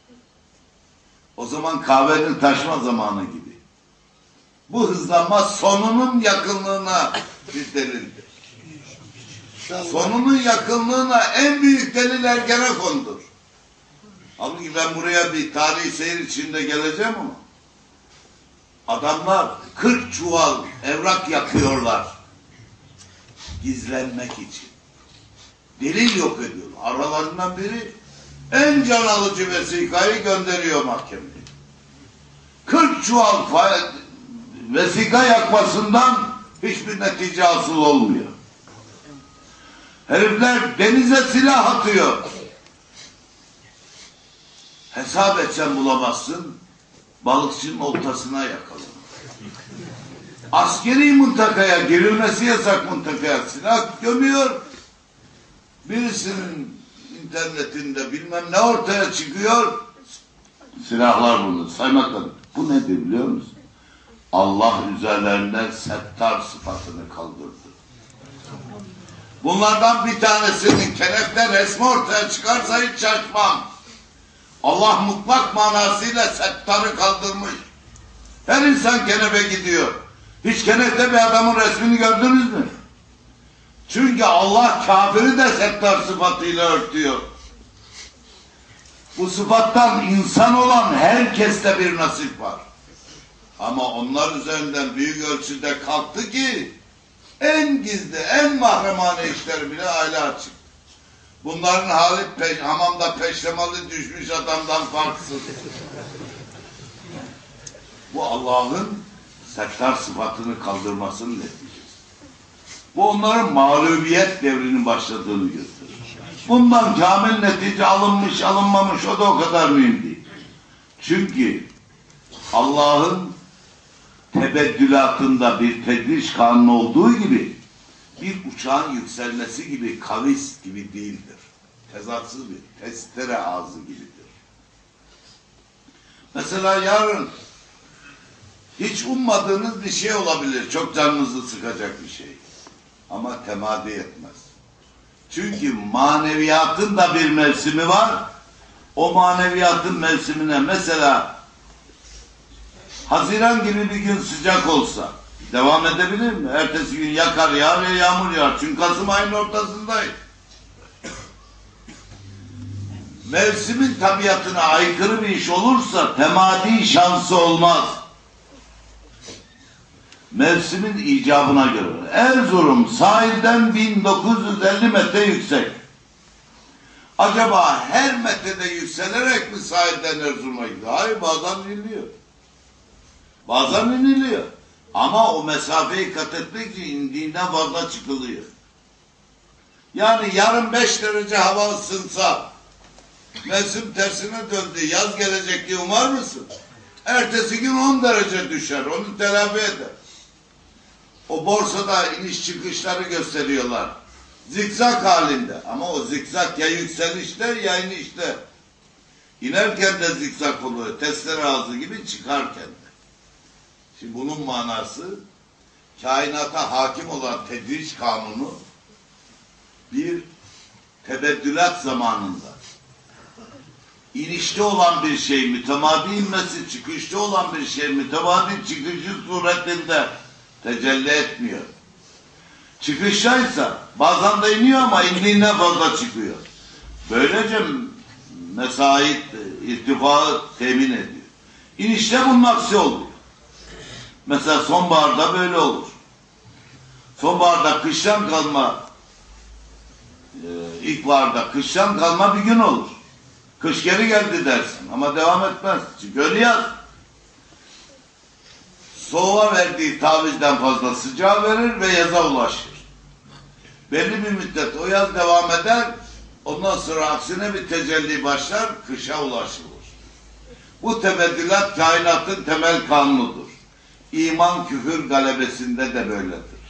O zaman kahvenin taşma zamanı gibi. Bu hızlanma sonunun yakınlığına bir delildir. Sonunun yakınlığına en büyük delil Ergenekon'dur. Halbuki ben buraya bir tarihi seyir içinde geleceğim ama adamlar 40 çuval evrak yakıyorlar. Gizlenmek için. Delil yok ediyor. Aralarından biri en can alıcı vesikayı gönderiyor mahkemeye. 40 çuval vesika yakmasından hiçbir netice hasıl olmuyor. Herifler denize silah atıyor. Hesap etsen bulamazsın, balıkçının oltasına yakalanır. Askeri mıntakaya, girilmesi yasak mıntakaya silah gömüyor. Birisinin internetinde bilmem ne ortaya çıkıyor. Silahlar bunu saymakla. Bu nedir biliyor musun? Allah üzerlerine settar sıfatını kaldırdı. Bunlardan bir tanesinin kenefte resmi ortaya çıkarsa hiç şaşmam. Allah mutlak manasıyla settarı kaldırmış. Her insan kenefe gidiyor. Hiç kenefte bir adamın resmini gördünüz mü? Çünkü Allah kafiri de settar sıfatıyla örtüyor. Bu sıfattan insan olan herkeste bir nasip var. Ama onlar üzerinden büyük ölçüde kalktı ki en gizli, en mahremane işleri bile aile açık. Bunların hali hamamda peştemalı düşmüş adamdan farksız. Bu Allah'ın settar sıfatını kaldırmasının neticesi. Bu onların mağlubiyet devrinin başladığını gösterir. Bundan kamil netice alınmış alınmamış o da o kadar mühim değil. Çünkü Allah'ın tebeddülatında bir tedriç kanunu olduğu gibi bir uçağın yükselmesi gibi kavis gibi değildir. Tezatsız bir testere ağzı gibidir. Mesela yarın hiç ummadığınız bir şey olabilir. Çok canınızı sıkacak bir şey. Ama temadi etmez. Çünkü maneviyatın da bir mevsimi var. O maneviyatın mevsimine mesela Haziran gibi bir gün sıcak olsa devam edebilir mi? Ertesi gün yakar yağar ya yağmur yağar. Çünkü Kasım ayının ortasındayız. Mevsimin tabiatına aykırı bir iş olursa temadi şansı olmaz. Mevsimin icabına göre. Erzurum sahilden 1950 metre yüksek. Acaba her metrede yükselerek mi sahilden Erzurum'a gidiyor? Hayır, bazen iniliyor. Bazen iniliyor. Ama o mesafeyi kat etmek için indiğinden fazla çıkılıyor. Yani yarın 5 derece hava ısınsa, mevsim tersine döndü, yaz gelecek diye umar mısın? Ertesi gün 10 derece düşer, onu telafi eder. O borsada iniş çıkışları gösteriyorlar. Zikzak halinde. Ama o zikzak ya yükselişte ya inişte. İnerken de zikzak oluyor. Testere ağzı gibi çıkarken de. Şimdi bunun manası kainata hakim olan tedriç kanunu bir tebeddülat zamanında inişte olan bir şey mütemadi inmesi, çıkışta olan bir şey mütemadi çıkışı suretinde tecelli etmiyor. Çıkıştaysa bazen de iniyor ama indiğinden fazla çıkıyor. Böylece mesait, irtifa temin ediyor. İnişte bunun aksi oluyor. Mesela sonbaharda böyle olur. Sonbaharda kıştan kalma, ilkbaharda kıştan kalma bir gün olur. Kış geri geldi dersin ama devam etmez. Çünkü öyle yaz. Soğuğa verdiği tavizden fazla sıcağı verir ve yaza ulaşır. Belli bir müddet o yaz devam eder, ondan sonra aksine bir tecelli başlar, kışa ulaşılır. Bu tebeddülat kainatın temel kanunudur. İman küfür galebesinde de böyledir.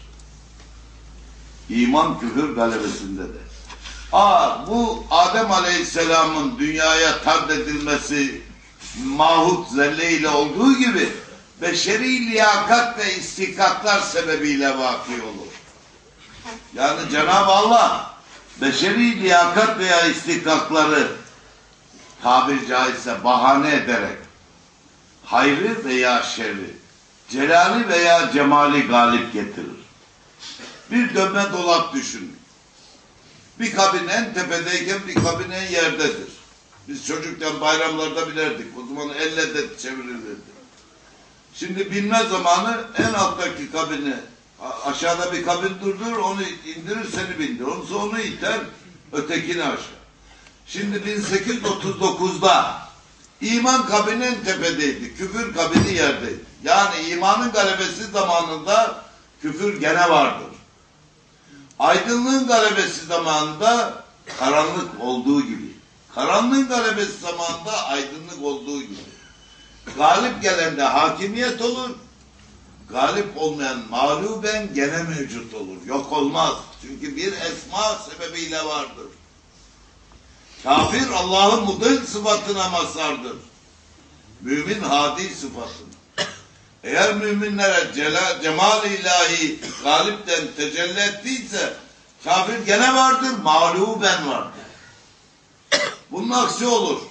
İman küfür galebesinde de. Bu Adem Aleyhisselam'ın dünyaya tard edilmesi mahut zelle ile olduğu gibi beşeri liyakat ve istikaklar sebebiyle vaki olur. Yani Cenab-ı Allah beşeri liyakat veya istikakları tabiri caizse bahane ederek hayrı veya şerri, celali veya cemali galip getirir. Bir dönme dolap düşünün. Bir kabin en tepedeyken bir kabin en yerdedir. Biz çocukken bayramlarda bilerdik. O zaman elle de çevrilirdi. Şimdi binme zamanı en alttaki kabini aşağıda bir kabin durdur, onu indirir seni bindir. Onu iter, ötekini aşağı. Şimdi 1839'da iman kabini en tepedeydi. Küfür kabini yerdeydi. Yani imanın galebesi zamanında küfür gene vardır. Aydınlığın galebesi zamanında karanlık olduğu gibi. Karanlığın galebesi zamanında aydınlık olduğu gibi. Galip gelende hakimiyet olur. Galip olmayan mağluben gene mevcut olur. Yok olmaz. Çünkü bir esma sebebiyle vardır. Kafir Allah'ın mudil sıfatına mazhardır. Mümin hadi sıfatına. Eğer müminlere cemal-i ilahi galipten tecelli ettiyse kafir gene vardır, mağluben vardır. Bunun aksi olur.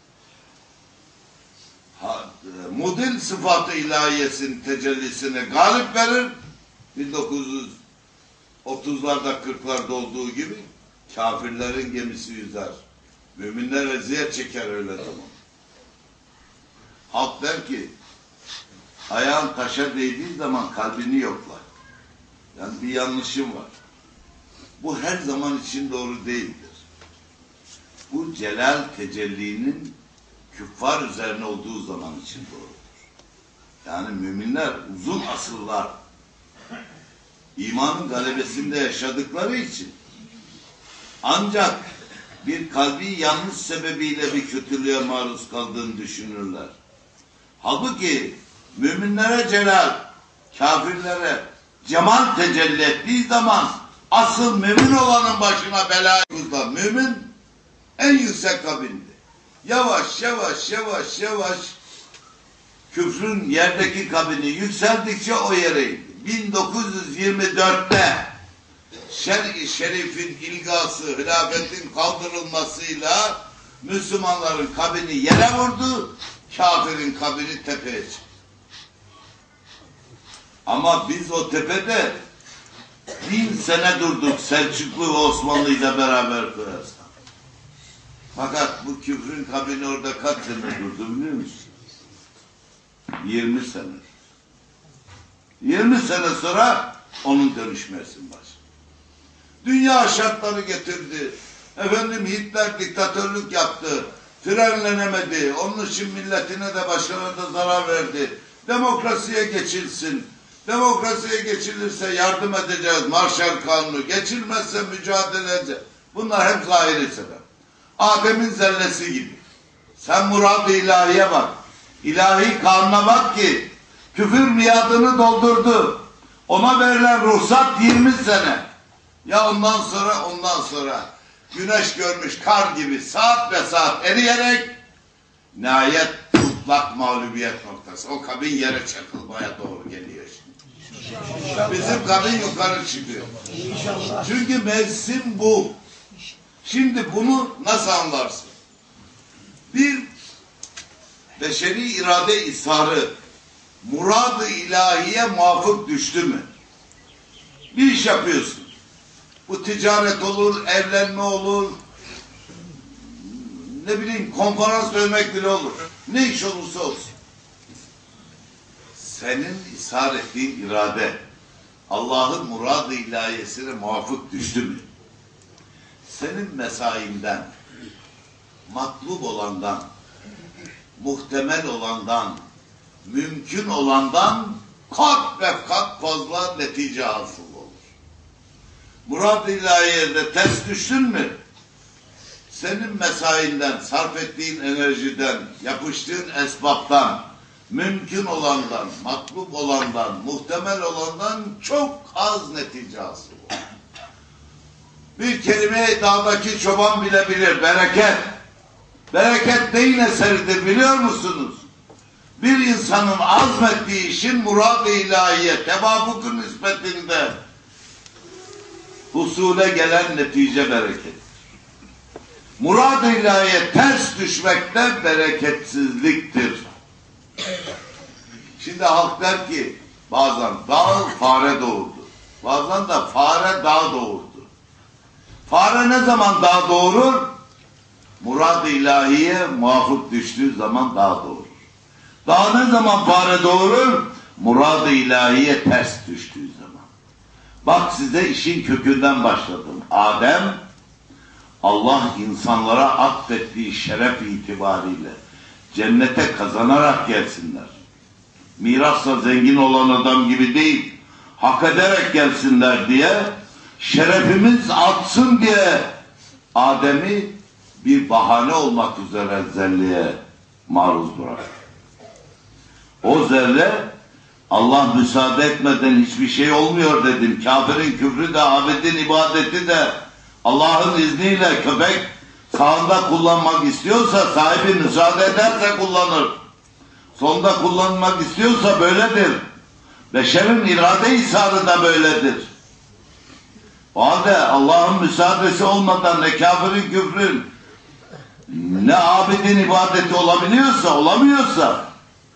Mudil sıfatı ilahiyesinin tecellisine galip verir. 1930'larda 40'larda olduğu gibi kafirlerin gemisi yüzer. Müminler eziyet çeker öyle zaman. Halk der ki ayağın taşa değdiği zaman kalbini yoklar. Yani bir yanlışım var. Bu her zaman için doğru değildir. Bu celal tecellinin küffar üzerine olduğu zaman için doğrudur. Yani müminler uzun asırlar imanın galebesinde yaşadıkları için ancak bir kalbi yanlış sebebiyle bir kötülüğe maruz kaldığını düşünürler. Halbuki müminlere celal, kafirlere cemal tecelli ettiği zaman asıl mümin olanın başına bela yıkılır. Mümin en yüksek kabinde. Yavaş yavaş küfrün yerdeki kabini yükseldikçe o yere indi. 1924'te Şer-i Şerif'in ilgası, hilafetin kaldırılmasıyla Müslümanların kabini yere vurdu, kafirin kabini tepeye çıktı. Ama biz o tepede 1000 sene durduk Selçuklu ve Osmanlı ile beraber kıyasla. Fakat bu küfrün kabini orada kaç sene durdu biliyor musun? 20 sene. 20 sene sonra onun dönüşmesi başladı. Dünya şartları getirdi. Efendim Hitler diktatörlük yaptı. Frenlenemedi. Onun için milletine de başkalarına da zarar verdi. Demokrasiye geçilsin. Demokrasiye geçilirse yardım edeceğiz. Marshall Kanunu. Geçilmezse mücadele edeceğiz. Bunlar hep zahiri sebep. Adem'in zellesi gibi. Sen murad-ı ilahiye bak. İlahi kanuna bak ki küfür miadını doldurdu. Ona verilen ruhsat 20 sene. Ya ondan sonra güneş görmüş kar gibi saat ve saat eriyerek nihayet mutlak mağlubiyet noktası. O kabin yere çakılmaya doğru geliyor şimdi. Bizim kabin yukarı çıkıyor. Çünkü mevsim bu. Şimdi bunu nasıl anlarsın? Bir beşeri irade isharı murad-ı ilahiye muvafık düştü mü? Bir iş yapıyorsun. Bu ticaret olur, evlenme olur, ne bileyim konferans vermek bile olur. Ne iş olursa olsun. Senin ishar ettiğin irade Allah'ın murad-ı ilahiyesine muvafık düştü mü? Senin mesainden, matlub olandan, muhtemel olandan, mümkün olandan kat ve kat fazla netice hasıl olur. Murad-ı ilahiyede ters düştün mü? Senin mesainden, sarf ettiğin enerjiden, yapıştığın esbaptan, mümkün olandan, matlub olandan, muhtemel olandan çok az netice hasıl olur. Bir kelime dağdaki çoban bile bilir. Bereket. Bereket neyin eseridir biliyor musunuz? Bir insanın azmettiği işin murad-ı ilahiye, tevafukun nispetinde husule gelen netice berekettir. Murad-ı ilahiye ters düşmekte bereketsizliktir. Şimdi halk der ki bazen dağ fare doğurdu. Bazen de fare dağ doğurdu. Fare ne zaman dağ doğurur? Murad-ı ilahiye muvafık düştüğü zaman dağ doğurur. Dağ ne zaman fare doğurur? Murad-ı ilahiye ters düştüğü zaman. Bak size işin kökünden başladım. Adem, Allah insanlara atfettiği şeref itibariyle cennete kazanarak gelsinler. Mirasla zengin olan adam gibi değil, hak ederek gelsinler diye, şerefimiz artsın diye Adem'i bir bahane olmak üzere zerreye maruz bırak. O zerre Allah müsaade etmeden hiçbir şey olmuyor dedim. Kafirin küfrü de, abidin ibadeti de Allah'ın izniyle köpek sağında kullanmak istiyorsa, sahibi müsaade ederse kullanır. Sonunda kullanmak istiyorsa böyledir. Beşerin irade isharı da böyledir. O halde Allah'ın müsaadesi olmadan ne kafirin küfrün, ne abidin ibadeti olamıyorsa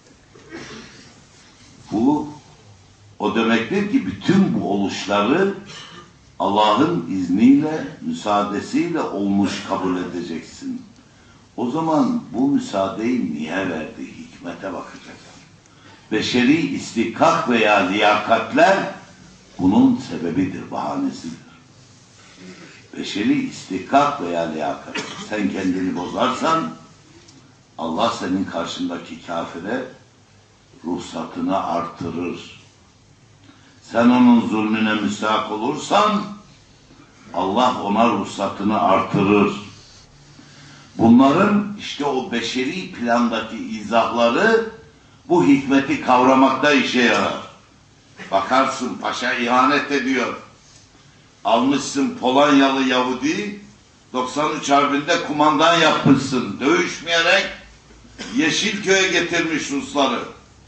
bu o demektir ki bütün bu oluşları Allah'ın izniyle, müsaadesiyle olmuş kabul edeceksin. O zaman bu müsaadeyi niye verdi? Hikmete bakacaksın. Beşeri istikak veya liyakatler bunun sebebidir, bahanesidir. Beşeri istikak veya liyakat. Sen kendini bozarsan Allah senin karşındaki kafire ruhsatını artırır. Sen onun zulmüne müstahak olursan Allah ona ruhsatını artırır. Bunların işte o beşeri plandaki izahları bu hikmeti kavramakta işe yarar. Bakarsın paşa ihanet ediyor. Almışsın Polonyalı Yahudi, 93 Harbi'nde kumandan yapmışsın. Dövüşmeyerek Yeşilköy'e getirmiş Rusları.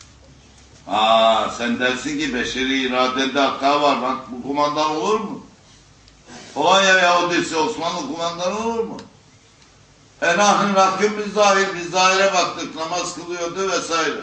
Sen dersin ki beşeri iradede hata var. Bak bu kumandan olur mu? Polonya Yahudisi Osmanlı kumandan olur mu? Enahın rakım biz zahire baktık. Namaz kılıyordu vesaire.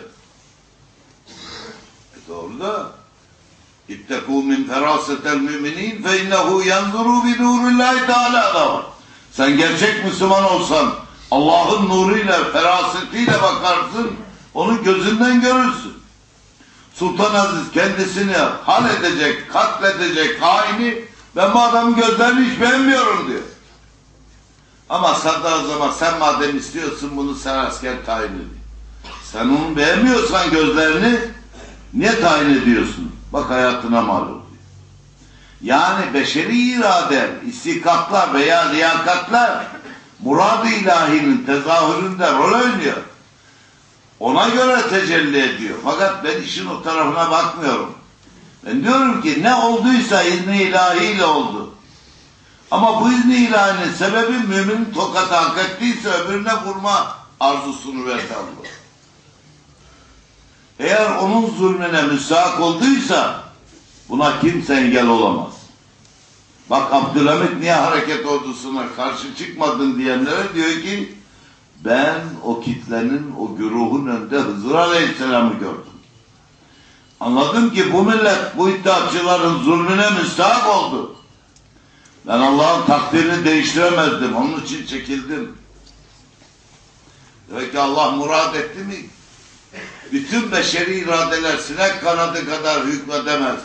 Doğru da İttekû min ferâsetel müminin fe innehu yanzuru bi nurillahi teâlâ da var. Sen gerçek Müslüman olsan Allah'ın nuruyla, ferasetiyle bakarsın, onun gözünden görürsün. Sultan Aziz kendisini hal edecek, katledecek haini, ben bu adamın gözlerini hiç beğenmiyorum diyor. Ama sadrazama sen madem istiyorsun bunu sen asker tayin edin. Sen onu beğenmiyorsan gözlerini niye tayin ediyorsun? Bak hayatına mal oluyor. Yani beşeri irade, istikaklar veya liyakatlar murad-ı ilahinin tezahüründe rol oynuyor. Ona göre tecelli ediyor. Fakat ben işin o tarafına bakmıyorum. Ben diyorum ki ne olduysa izni ilahiyle oldu. Ama bu izni ilahinin sebebi müminin tokatı hak ettiyse öbürüne vurma arzusunu verdi Allah. Eğer onun zulmüne müstahak olduysa buna kimse engel olamaz. Bak Abdülhamit niye hareket ordusuna karşı çıkmadın diyenlere diyor ki ben o kitlenin, o güruhun önünde Hızır Aleyhisselam'ı gördüm. Anladım ki bu millet bu iddiaçıların zulmüne müstahak oldu. Ben Allah'ın takdirini değiştiremezdim. Onun için çekildim. Demek ki Allah murad etti mi? Bütün beşeri iradeler sinek kanadı kadar hükmedemez.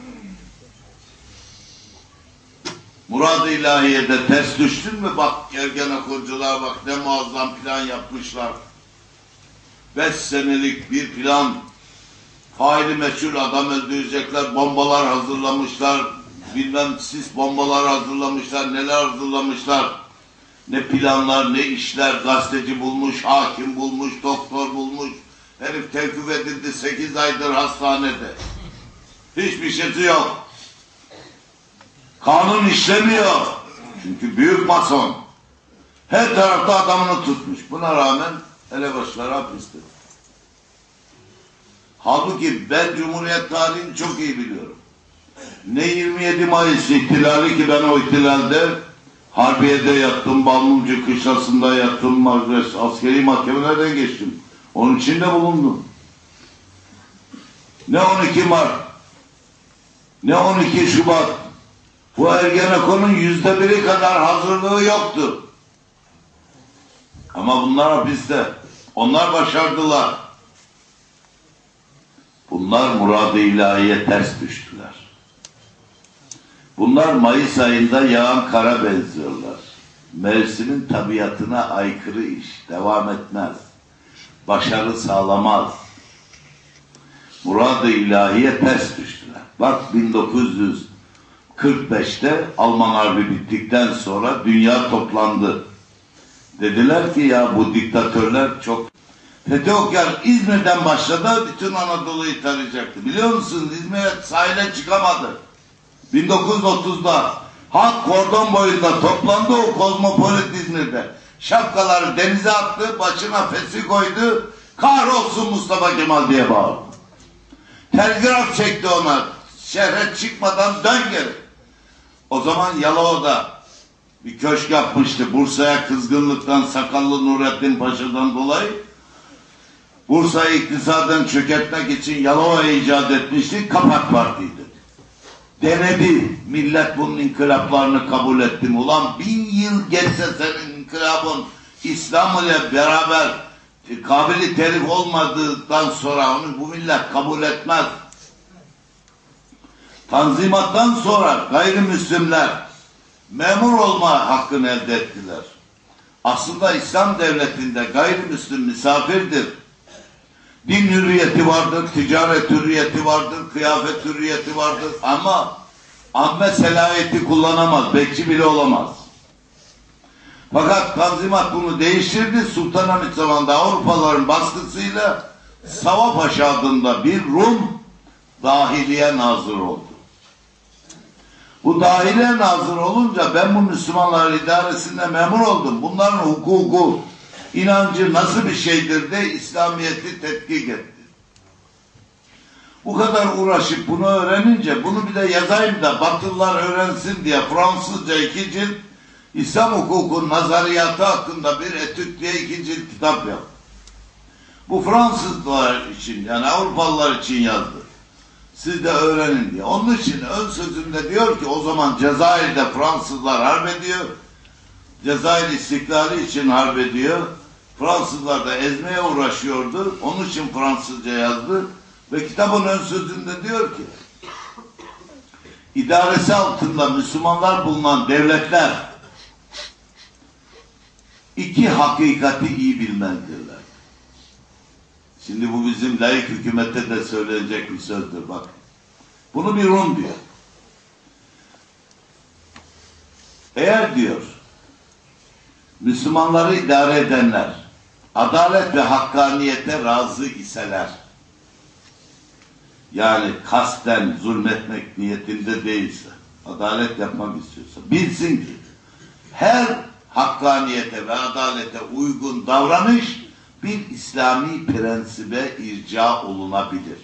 Murad-ı ilahiyede ters düştün mü? Bak Ergenekoncular bak ne muazzam plan yapmışlar. 5 senelik bir plan. Faili meçhul adam öldürecekler. Bombalar hazırlamışlar. Bilmem sis bombalar hazırlamışlar. Neler hazırlamışlar. Ne planlar ne işler. Gazeteci bulmuş, hakim bulmuş, doktor bulmuş. Herif tevkif edildi 8 aydır hastanede. Hiçbir şeysi yok. Kanun işlemiyor. Çünkü büyük mason. Her tarafta adamını tutmuş. Buna rağmen elebaşları hapiste. Halbuki ben Cumhuriyet tarihini çok iyi biliyorum. Ne 27 Mayıs ihtilali ki ben o ihtilalde Harbiye'de yattım, Balmumcu kışlasında yattım, askeri mahkemelerden geçtim. Onun içinde bulundum. Ne 12 Mart, ne 12 Şubat, bu Ergenekon'un %1'i kadar hazırlığı yoktu. Ama bunlar hapiste. Onlar başardılar. Bunlar murad-ı ilahiye ters düştüler. Bunlar Mayıs ayında yağan kara benziyorlar. Mevsimin tabiatına aykırı iş. Devam etmez. Başarı sağlamaz. Murad-ı ilahiye ters düştüler. Bak 1945'te Alman Harbi bittikten sonra dünya toplandı. Dediler ki ya bu diktatörler çok... Fethi Okyar İzmir'den başladı, bütün Anadolu'yu tarayacaktı. Biliyor musunuz İzmir'e sahile çıkamadı. 1930'da halk kordon boyunda toplandı o kozmopolit İzmir'de. Şapkaları denize attı, başına fesi koydu. Kahrolsun Mustafa Kemal diye bağırdı. Telgraf çekti ona. Şehre çıkmadan dön geri. O zaman Yalova'da bir köşk yapmıştı. Bursa'ya kızgınlıktan sakallı Nurettin Paşa'dan dolayı. Bursa'yı iktisaden çökertmek için Yalova'yı icat etmişti. Kapak Parti'ydi. Denedi. Millet bunun inkılaplarını kabul etti mi? Ulan 1000 yıl geçse senin inkılabın İslam ile beraber kabili terif olmadıktan sonra onu bu millet kabul etmez. Tanzimattan sonra gayrimüslimler memur olma hakkını elde ettiler. Aslında İslam devletinde gayrimüslim misafirdir. Din hürriyeti vardır, ticaret hürriyeti vardır, kıyafet hürriyeti vardır ama amme selahiyeti kullanamaz, bekçi bile olamaz. Fakat Tanzimat bunu değiştirdi. Sultanahmet zamanında Avrupalıların baskısıyla Sava Paşa adında bir Rum dahiliye nazır oldu. Bu dahiliye nazır olunca ben bu Müslümanlar idaresinde memur oldum. Bunların hukuku, inancı nasıl bir şeydir de İslamiyet'i tetkik etti. Bu kadar uğraşıp bunu öğrenince bunu bir de yazayım da Batılılar öğrensin diye Fransızca 2 cilt İslam hukuku nazariyatı hakkında bir etüt diye 2 cilt kitap yaptı. Bu Fransızlar için yani Avrupalılar için yazdı. Siz de öğrenin diye. Onun için ön sözünde diyor ki o zaman Cezayir'de Fransızlar harp ediyor. Cezayir istiklali için harp ediyor. Fransızlar da ezmeye uğraşıyordu. Onun için Fransızca yazdı. Ve kitabın ön sözünde diyor ki idaresi altında Müslümanlar bulunan devletler 2 hakikati iyi bilmelidirler. Şimdi bu bizim laik hükümette de söylenecek bir sözdür bak. Bunu bir Rum diyor. Eğer diyor Müslümanları idare edenler adalet ve hakkaniyete razı iseler, yani kasten zulmetmek niyetinde değilse, adalet yapmak istiyorsa, bilsin ki her hakkaniyete ve adalete uygun davranış bir İslami prensibe irca olunabilir.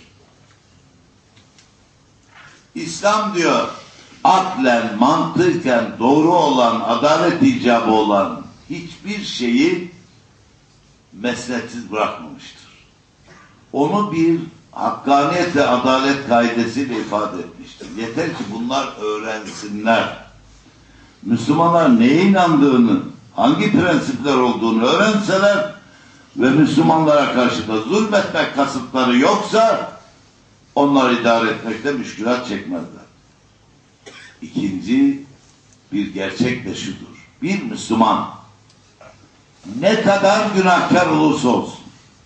İslam diyor, aklen, mantıken doğru olan, adalet icabı olan hiçbir şeyi mesnetsiz bırakmamıştır. Onu bir hakkaniyet ve adalet kaidesiyle ifade etmiştir. Yeter ki bunlar öğrensinler. Müslümanlar neye inandığını, hangi prensipler olduğunu öğrenseler ve Müslümanlara karşı da zulmetmek kasıtları yoksa onları idare etmekte müşkülat çekmezler. İkinci bir gerçek de şudur. Bir Müslüman ne kadar günahkar olursa olsun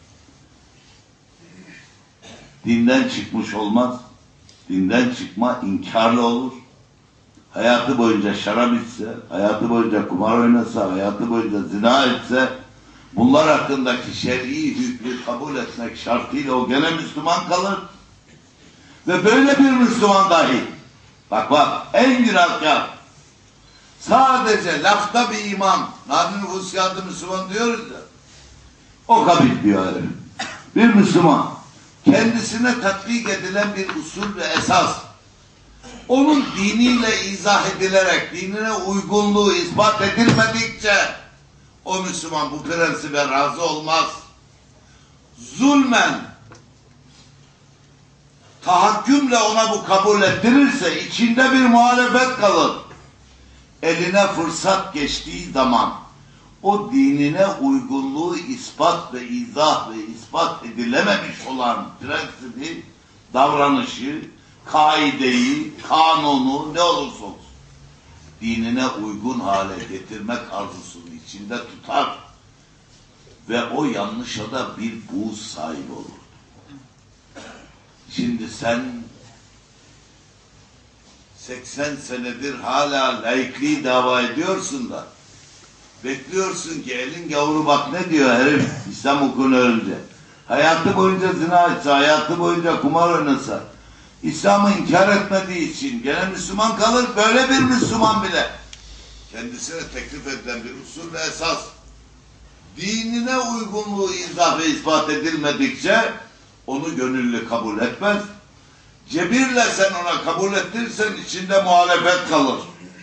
dinden çıkmış olmaz. Dinden çıkma inkarlı olur. Hayatı boyunca şarap içse, hayatı boyunca kumar oynasa, hayatı boyunca zina etse, bunlar hakkındaki şer'i hükmü kabul etmek şartıyla o gene Müslüman kalır. Ve böyle bir Müslüman dahi, bak en günahkar, sadece lafta bir iman, Nabi Nüfusiyatı Müslüman diyoruz ya, o kabil diyor herif. Bir Müslüman, kendisine tatbik edilen bir usul ve esas, onun diniyle izah edilerek, dinine uygunluğu ispat edilmedikçe, o Müslüman bu prensibe razı olmaz. Zulmen, tahakkümle ona bu kabul ettirirse, içinde bir muhalefet kalır. Eline fırsat geçtiği zaman, o dinine uygunluğu ispat ve izah ve ispat edilememiş olan prensibi, davranışı, kaideyi, kanunu ne olursa olsun dinine uygun hale getirmek arzusunu içinde tutar ve o yanlışa da bir buğz sahibi olur. Şimdi sen 80 senedir hala laikliği dava ediyorsun da bekliyorsun ki elin gavuru bak ne diyor herif İslam hukukunu önce. Hayatı boyunca zina etse, hayatı boyunca kumar oynasa, İslam'ı inkar etmediği için gene Müslüman kalır. Böyle bir Müslüman bile kendisine teklif edilen bir usul ve esas dinine uygunluğu izah ve ispat edilmedikçe onu gönüllü kabul etmez. Cebirle sen ona kabul ettirirsen içinde muhalefet kalır.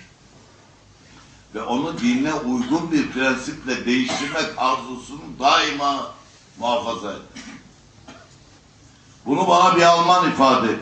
Ve onu dinine uygun bir prensiple değiştirmek arzusunu daima muhafaza eder. Bunu bana bir Alman ifade etti.